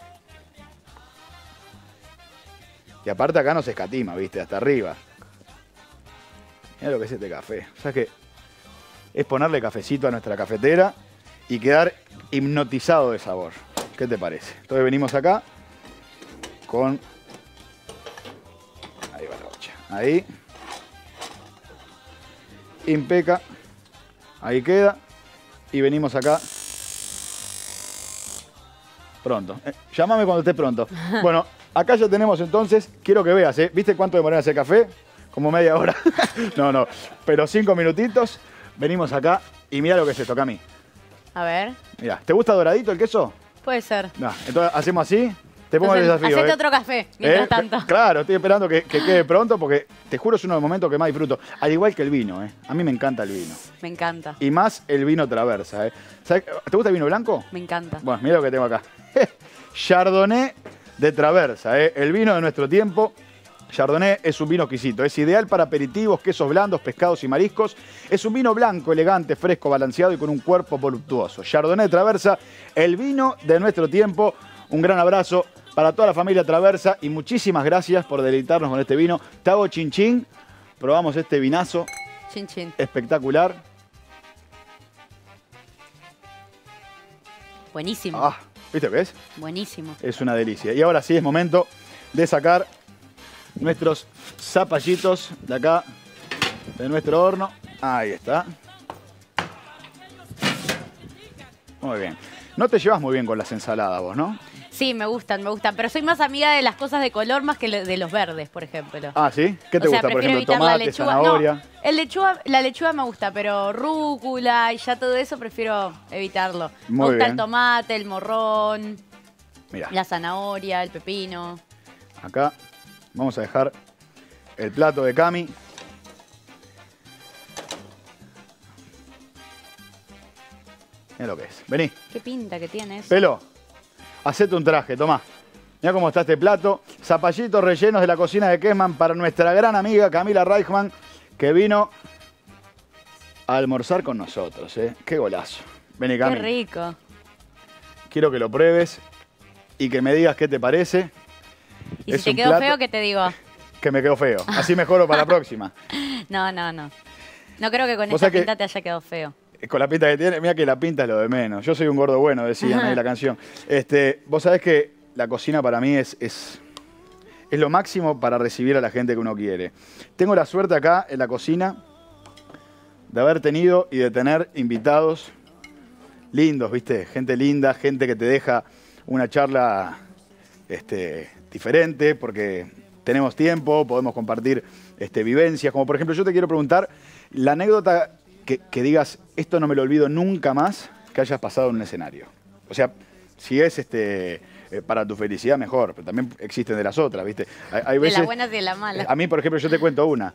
Y aparte acá no se escatima, ¿viste? Hasta arriba. Mira lo que es este café. O sea que es ponerle cafecito a nuestra cafetera y quedar hipnotizado de sabor. ¿Qué te parece? Entonces venimos acá con... Ahí va la bocha. Ahí. Impeca. Ahí queda. Y venimos acá. Pronto. Llámame cuando estés pronto. Bueno, acá ya tenemos entonces... Quiero que veas, ¿viste cuánto demoré en hacer café? Como media hora. No. Pero 5 minutitos. Venimos acá y mira lo que es esto, Cami. A ver. Mira, ¿te gusta doradito el queso? Puede ser. No, entonces hacemos así. Te pongo el desafío. Hacete otro café, mientras tanto. Claro, estoy esperando que quede pronto porque te juro es uno de los momentos que más disfruto. Al igual que el vino, A mí me encanta el vino. Me encanta. Y más el vino Traversa, ¿Sabes? ¿Te gusta el vino blanco? Me encanta. Bueno, mira lo que tengo acá. Chardonnay de Traversa, El vino de nuestro tiempo. Chardonnay es un vino exquisito, es ideal para aperitivos, quesos blandos, pescados y mariscos. Es un vino blanco, elegante, fresco, balanceado y con un cuerpo voluptuoso. Chardonnay Traversa, el vino de nuestro tiempo. Un gran abrazo para toda la familia Traversa y muchísimas gracias por deleitarnos con este vino. Te hago chin chin, probamos este vinazo. Chin chin. Espectacular. Buenísimo. ¿Viste lo que es? Buenísimo. Es una delicia. Y ahora sí es momento de sacar nuestros zapallitos de acá, de nuestro horno. Ahí está. Muy bien. No te llevas muy bien con las ensaladas vos, ¿no? Sí, me gustan. Pero soy más amiga de las cosas de color más que de los verdes, por ejemplo. Ah, ¿sí? ¿Qué te gusta, por ejemplo? Tomate, zanahoria. No, la lechuga me gusta, pero rúcula y ya todo eso prefiero evitarlo. Muy me gusta bien. el tomate, el morrón, Mirá. la zanahoria, el pepino. Acá vamos a dejar el plato de Cami. Mira lo que es. Vení. Qué pinta que tiene eso. Pelo, hacete un traje, tomá. Mira cómo está este plato. Zapallitos rellenos de la cocina de Kessman para nuestra gran amiga Camila Reichman, que vino a almorzar con nosotros. Qué golazo. Vení, Cami. Qué rico. Quiero que lo pruebes y que me digas qué te parece. Y Es si te un quedó plato feo, ¿qué te digo? que me quedó feo. Así mejoro para la próxima. No. No creo que con Vos esta sabés que- pinta te haya quedado feo. Con la pinta que tiene, mira que la pinta es lo de menos. Yo soy un gordo bueno, decían ahí la canción. Vos sabés que la cocina para mí es lo máximo para recibir a la gente que uno quiere. Tengo la suerte acá en la cocina de haber tenido y de tener invitados lindos, ¿viste? Gente linda, gente que te deja una charla diferente porque tenemos tiempo, podemos compartir vivencias. Como por ejemplo, yo te quiero preguntar la anécdota que digas, esto no me lo olvido nunca más, que hayas pasado en un escenario. O sea, si es para tu felicidad, mejor, pero también existen de las otras, ¿viste? Hay De veces, las buenas y de las malas. a mí, por ejemplo, yo te cuento una.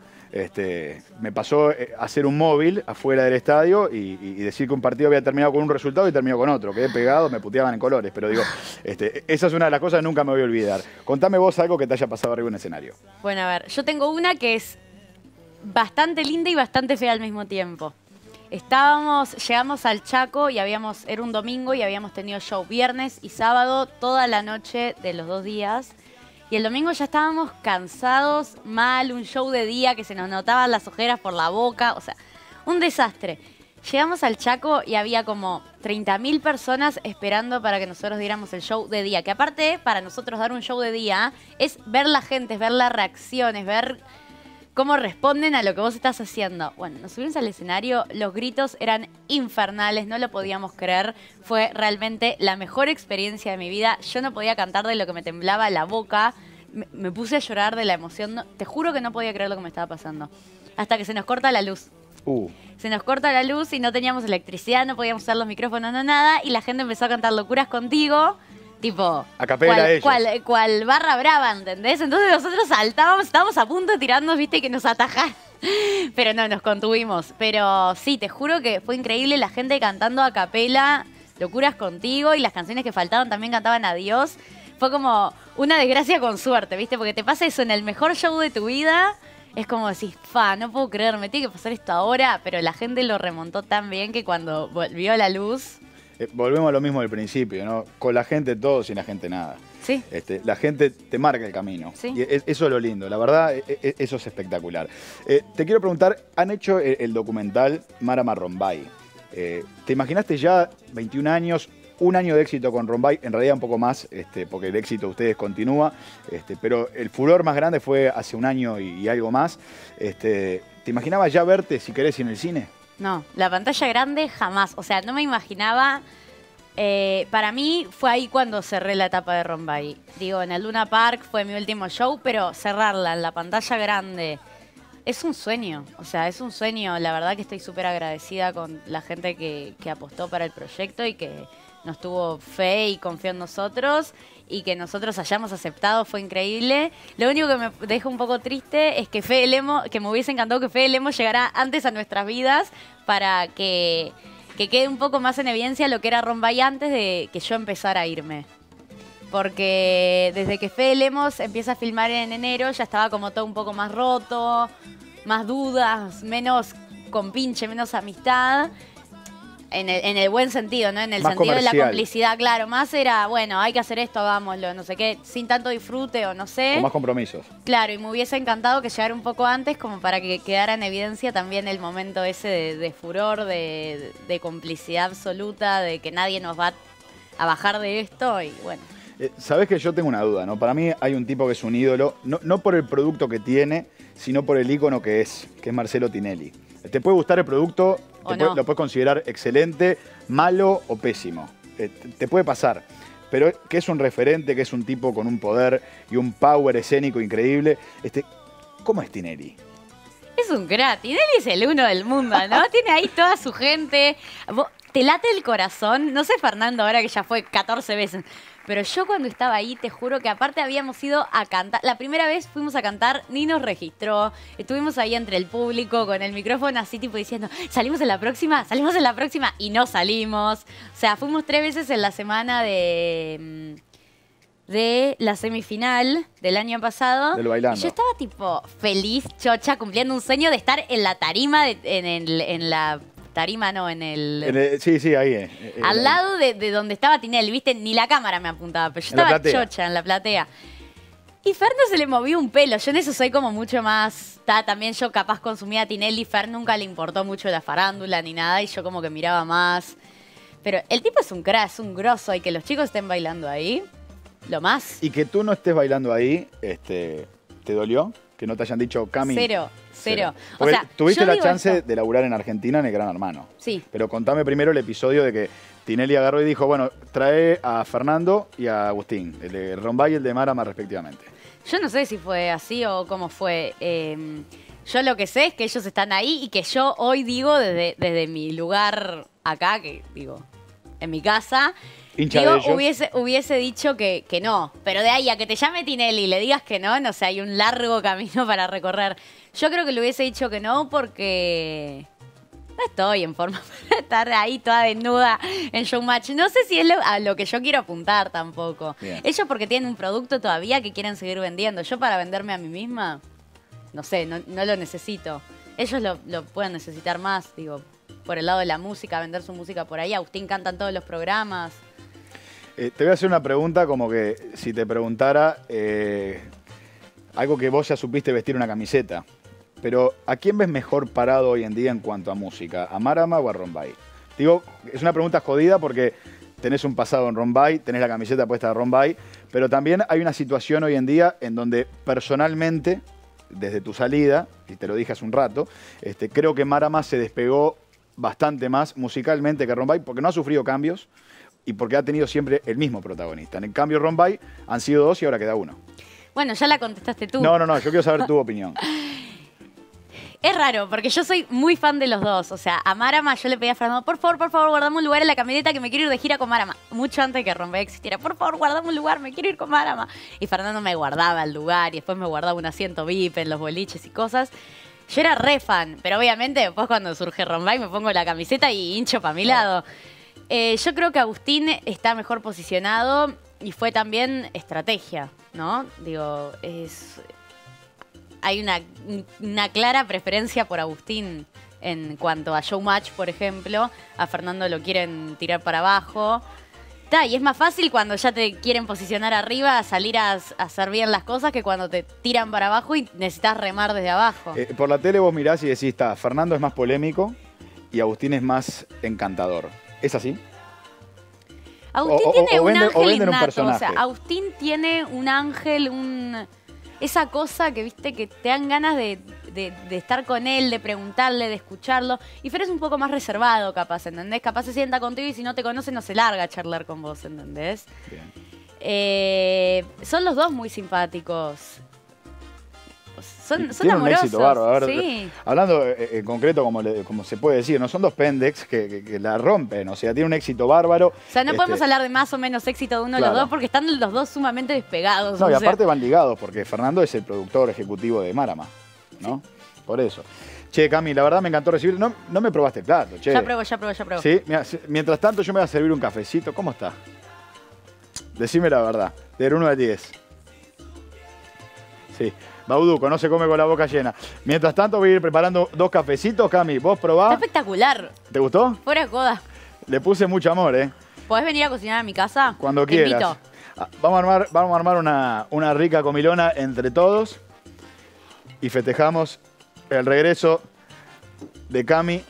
Me pasó hacer un móvil afuera del estadio y decir que un partido había terminado con un resultado y terminó con otro. Quedé pegado, me puteaban en colores, pero digo, esa es una de las cosas que nunca me voy a olvidar. Contame vos algo que te haya pasado arriba en un escenario. Bueno, a ver, yo tengo una que es bastante linda y bastante fea al mismo tiempo. Llegamos al Chaco y era un domingo y habíamos tenido show viernes y sábado toda la noche de los 2 días. Y el domingo ya estábamos cansados, mal, un show de día que se nos notaban las ojeras por la boca, o sea, un desastre. Llegamos al Chaco y había como 30.000 personas esperando para que nosotros diéramos el show de día. Que aparte, para nosotros dar un show de día es ver la gente, es ver las reacciones, ver cómo responden a lo que vos estás haciendo. Bueno, nos subimos al escenario, los gritos eran infernales, no lo podíamos creer. Fue realmente la mejor experiencia de mi vida. Yo no podía cantar de lo que me temblaba la boca. Me puse a llorar de la emoción. Te juro que no podía creer lo que me estaba pasando. Hasta que se nos corta la luz. Se nos corta la luz y no teníamos electricidad, no podíamos usar los micrófonos, no nada. Y la gente empezó a cantar Locuras Contigo. Tipo, A capela ellos. cual barra brava, ¿entendés? Entonces nosotros saltábamos, estábamos a punto de tirarnos, viste, que nos atajaran. Pero no, nos contuvimos. Pero sí, te juro que fue increíble la gente cantando a capela Locuras Contigo y las canciones que faltaban también cantaban Adiós. Fue como una desgracia con suerte, viste, porque te pasa eso en el mejor show de tu vida. Es como decís, no puedo creer, me tiene que pasar esto ahora. Pero la gente lo remontó tan bien que cuando volvió a la luz... Volvemos a lo mismo del principio, ¿no? Con la gente todo, sin la gente nada. Sí. La gente te marca el camino. Sí. Y eso es lo lindo, la verdad, eso es espectacular. Te quiero preguntar, han hecho el documental Mara Rombay. ¿Te imaginaste ya 21 años, un año de éxito con Rombay? En realidad un poco más, porque el éxito de ustedes continúa, pero el furor más grande fue hace un año y algo más. ¿Te imaginabas ya verte, si querés, en el cine? No, la pantalla grande jamás. O sea, no me imaginaba. Para mí fue ahí cuando cerré la etapa de Rombay. Digo, en el Luna Park fue mi último show, pero cerrarla en la pantalla grande es un sueño. O sea, es un sueño. La verdad que estoy súper agradecida con la gente que apostó para el proyecto y que nos tuvo fe y confió en nosotros. Y que nosotros hayamos aceptado fue increíble. Lo único que me deja un poco triste es que que me hubiese encantado que Fede Lemos llegara antes a nuestras vidas para que quede un poco más en evidencia lo que era Rombay antes de que yo empezara a irme. Porque desde que Fede Lemos empieza a filmar en enero ya estaba como todo un poco más roto, más dudas, menos compinche, menos amistad. En el buen sentido, ¿no? En el Más sentido de la comercial. complicidad, claro. Más era, bueno, hay que hacer esto, hagámoslo, no sé qué, sin tanto disfrute o no sé. Con más compromisos. Claro, y me hubiese encantado que llegara un poco antes como para que quedara en evidencia también el momento ese de furor, de complicidad absoluta, de que nadie nos va a bajar de esto y bueno. Sabés que yo tengo una duda, ¿no? Para mí hay un tipo que es un ídolo, no por el producto que tiene, sino por el ícono que es Marcelo Tinelli. Te puede gustar el producto, lo puedes considerar excelente, malo o pésimo. Te puede pasar. Pero que es un referente, que es un tipo con un poder y un power escénico increíble. ¿Cómo es Tinelli? Es un crack. Tinelli es el uno del mundo, ¿no? Tiene ahí toda su gente. ¿Te late el corazón? No sé, Fernando, ahora que ya fue 14 veces. Pero yo cuando estaba ahí, te juro que aparte habíamos ido a cantar. La primera vez fuimos a cantar, ni nos registró. Estuvimos ahí entre el público con el micrófono así tipo diciendo, salimos en la próxima, y no salimos. O sea, fuimos 3 veces en la semana de la semifinal del año pasado. Del bailando. Y yo estaba tipo feliz, chocha, cumpliendo un sueño de estar en la tarima, en la tarima, no, sí, ahí. al lado de donde estaba Tinelli, ¿viste? Ni la cámara me apuntaba, pero yo estaba chocha en la platea. Y Fer no se le movió un pelo. Yo en eso soy como mucho más... También yo capaz consumía a Tinelli. Fer nunca le importó mucho la farándula ni nada. Y yo como que miraba más. Pero el tipo es un crack, es un grosso. Y que los chicos estén bailando ahí, lo más. Y que tú no estés bailando ahí, ¿te dolió? Que no te hayan dicho, Cami. Cero. O Porque sea, tuviste la digo chance esto. de laburar en Argentina en el Gran Hermano. Sí. Pero contame primero el episodio de que Tinelli agarró y dijo, bueno, trae a Fernando y a Agustín, el de Rombay y el de Marama respectivamente. Yo no sé si fue así o cómo fue. Yo lo que sé es que ellos están ahí y que yo hoy digo desde mi lugar acá, que digo, en mi casa, hubiese dicho que no. Pero de ahí a que te llame Tinelli y le digas que no sé, hay un largo camino para recorrer. Yo creo que le hubiese dicho que no porque no estoy en forma para estar ahí toda desnuda en Showmatch. No sé si es a lo que yo quiero apuntar tampoco. Bien. Ellos porque tienen un producto todavía que quieren seguir vendiendo. Yo para venderme a mí misma, no sé, no lo necesito. Ellos lo pueden necesitar más, digo, por el lado de la música, vender su música por ahí. Agustín canta en todos los programas. Te voy a hacer una pregunta como que si te preguntara algo que vos ya supiste vestir una camiseta. Pero ¿a quién ves mejor parado hoy en día en cuanto a música? ¿A Marama o a Rombay? Digo, es una pregunta jodida porque tenés un pasado en Rombay, tenés la camiseta puesta de Rombay, pero también hay una situación hoy en día en donde personalmente, desde tu salida, y te lo dije hace un rato, creo que Marama se despegó bastante más musicalmente que Rombay porque no ha sufrido cambios y porque ha tenido siempre el mismo protagonista. En el cambio, Rombay han sido 2 y ahora queda 1. Bueno, ya la contestaste tú. No, yo quiero saber tu opinión. Es raro, porque yo soy muy fan de los dos. O sea, a Marama yo le pedí a Fernando, por favor, guardame un lugar en la camioneta que me quiero ir de gira con Marama. Mucho antes de que Rombay existiera. Por favor, guardame un lugar, me quiero ir con Marama. Y Fernando me guardaba el lugar y después me guardaba un asiento VIP en los boliches y cosas. Yo era re fan, pero obviamente después cuando surge Rombay me pongo la camiseta y hincho para mi lado. Yo creo que Agustín está mejor posicionado y fue también estrategia, ¿no? Digo, hay una clara preferencia por Agustín en cuanto a Showmatch, por ejemplo. A Fernando lo quieren tirar para abajo. Y es más fácil cuando ya te quieren posicionar arriba, salir a hacer bien las cosas, que cuando te tiran para abajo y necesitas remar desde abajo. Por la tele vos mirás y decís, Fernando es más polémico y Agustín es más encantador. ¿Es así? Agustín tiene un ángel innato. Un o sea, Agustín tiene un ángel, esa cosa que viste que te dan ganas de estar con él, de preguntarle, de escucharlo. Y Fer es un poco más reservado, capaz, ¿entendés? Capaz se sienta contigo y si no te conoce no se larga a charlar con vos, ¿entendés? Bien. Son los dos muy simpáticos. Son Tiene amorosos. Un éxito bárbaro. Sí. Hablando en concreto, como se puede decir, no son dos pendex que la rompen, o sea, tiene un éxito bárbaro. O sea, no podemos hablar de más o menos éxito de uno de los dos porque están los dos sumamente despegados. No, y aparte van ligados porque Fernando es el productor ejecutivo de Marama, ¿no? Sí. Por eso. Che, Cami, la verdad me encantó recibir. No me probaste el plato, che. Ya pruebo. Sí, mira, mientras tanto yo me voy a servir un cafecito. ¿Cómo está? Decime la verdad, del 1 al 10. Sí. Bauduco, no se come con la boca llena. Mientras tanto voy a ir preparando 2 cafecitos, Cami. ¿Vos probás? Está espectacular. ¿Te gustó? Fuera de joda. Le puse mucho amor, ¿eh? ¿Podés venir a cocinar a mi casa? Cuando quieras. Te invito. Vamos a armar una rica comilona entre todos y festejamos el regreso de Cami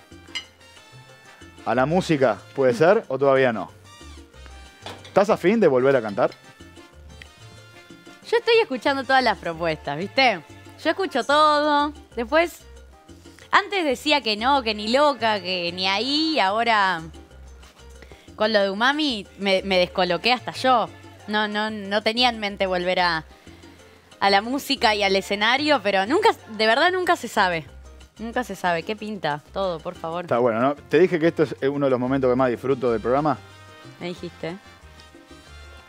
a la música. ¿Puede ser o todavía no? ¿Estás a fin de volver a cantar? Yo estoy escuchando todas las propuestas, ¿viste? Yo escucho todo. Después, antes decía que no, que ni loca, que ni ahí. Y ahora, con lo de Umami, me descoloqué hasta yo. No tenía en mente volver a la música y al escenario, pero de verdad nunca se sabe. Nunca se sabe. ¿Qué pinta? Todo, por favor. Está bueno, ¿no? Te dije que esto es uno de los momentos que más disfruto del programa. Me dijiste.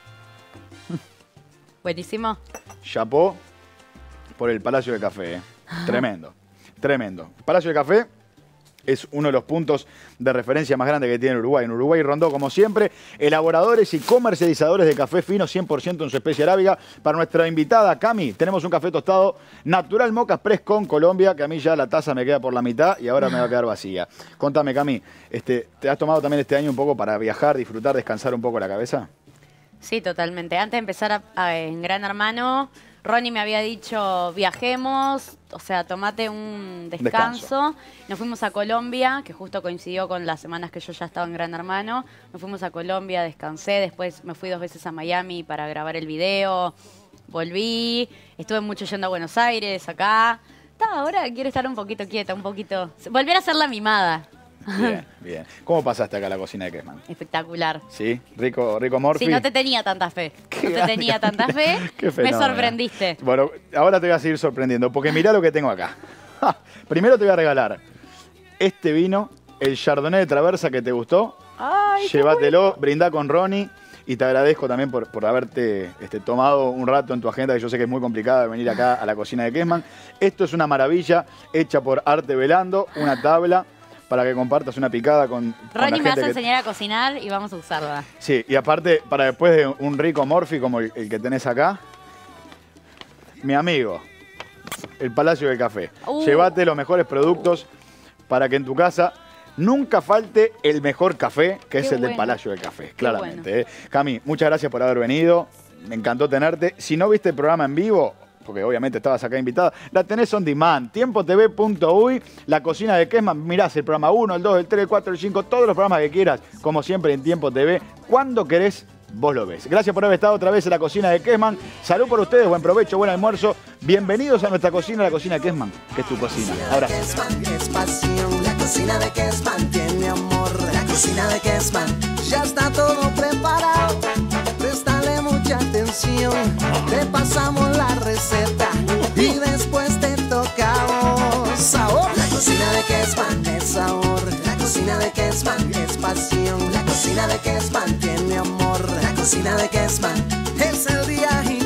Buenísimo. Chapó por el Palacio del Café. Tremendo, tremendo. Palacio del Café es uno de los puntos de referencia más grandes que tiene Uruguay. En Uruguay Rondó, como siempre, elaboradores y comercializadores de café fino 100% en su especie arábiga. Para nuestra invitada, Cami, tenemos un café tostado natural Moka Express con Colombia, que a mí ya la taza me queda por la mitad y ahora me va a quedar vacía. Contame, Cami, ¿te has tomado también este año un poco para viajar, disfrutar, descansar un poco la cabeza? Sí, totalmente. Antes de empezar en Gran Hermano, Ronnie me había dicho, viajemos, o sea, tomate un descanso. Nos fuimos a Colombia, que justo coincidió con las semanas que yo ya estaba en Gran Hermano. Nos fuimos a Colombia, descansé, después me fui 2 veces a Miami para grabar el video. Volví, estuve mucho yendo a Buenos Aires, acá. Ahora quiero estar un poquito quieta, un poquito... Volver a ser la mimada. Bien, bien. ¿Cómo pasaste acá a la cocina de Kessman? Espectacular. ¿Sí? Rico Morphy. Sí, no te tenía tanta fe. Qué Me sorprendiste. Bueno, ahora te voy a seguir sorprendiendo, porque mirá lo que tengo acá. Primero te voy a regalar este vino, el Chardonnay de Traversa que te gustó. Ay, llévatelo, brindá con Ronnie. Y te agradezco también por haberte tomado un rato en tu agenda, que yo sé que es muy complicada venir acá a la cocina de Kessman. Esto es una maravilla, hecha por Arte Velando, una tabla para que compartas una picada con Ronnie, me vas a que... enseñar a cocinar y vamos a usarla. Sí, y aparte, para después de un rico Morphy como el que tenés acá, mi amigo, el Palacio del Café. Llévate los mejores productos para que en tu casa nunca falte el mejor café, que es el del Palacio del Café, claramente. Cami, muchas gracias por haber venido, me encantó tenerte. Si no viste el programa en vivo, porque obviamente estabas acá invitada, la tenés on demand, tiempotv.uy, la cocina de Kessman, mirás el programa 1, el 2, el 3, el 4, el 5, todos los programas que quieras, como siempre en Tiempo TV, cuando querés, vos lo ves. Gracias por haber estado otra vez en la cocina de Kessman, salud por ustedes, buen provecho, buen almuerzo, bienvenidos a nuestra cocina, la cocina de Kessman, que es tu cocina. Abrazo. Es pasión, la cocina de Kessman tiene amor, la cocina de Kessman, ya está todo preparado. Préstale mucha atención, te pasamos la receta y después te tocamos sabor. La cocina de Kessman es sabor, la cocina de Kessman es pasión, la cocina de Kessman tiene amor, la cocina de Kessman es el día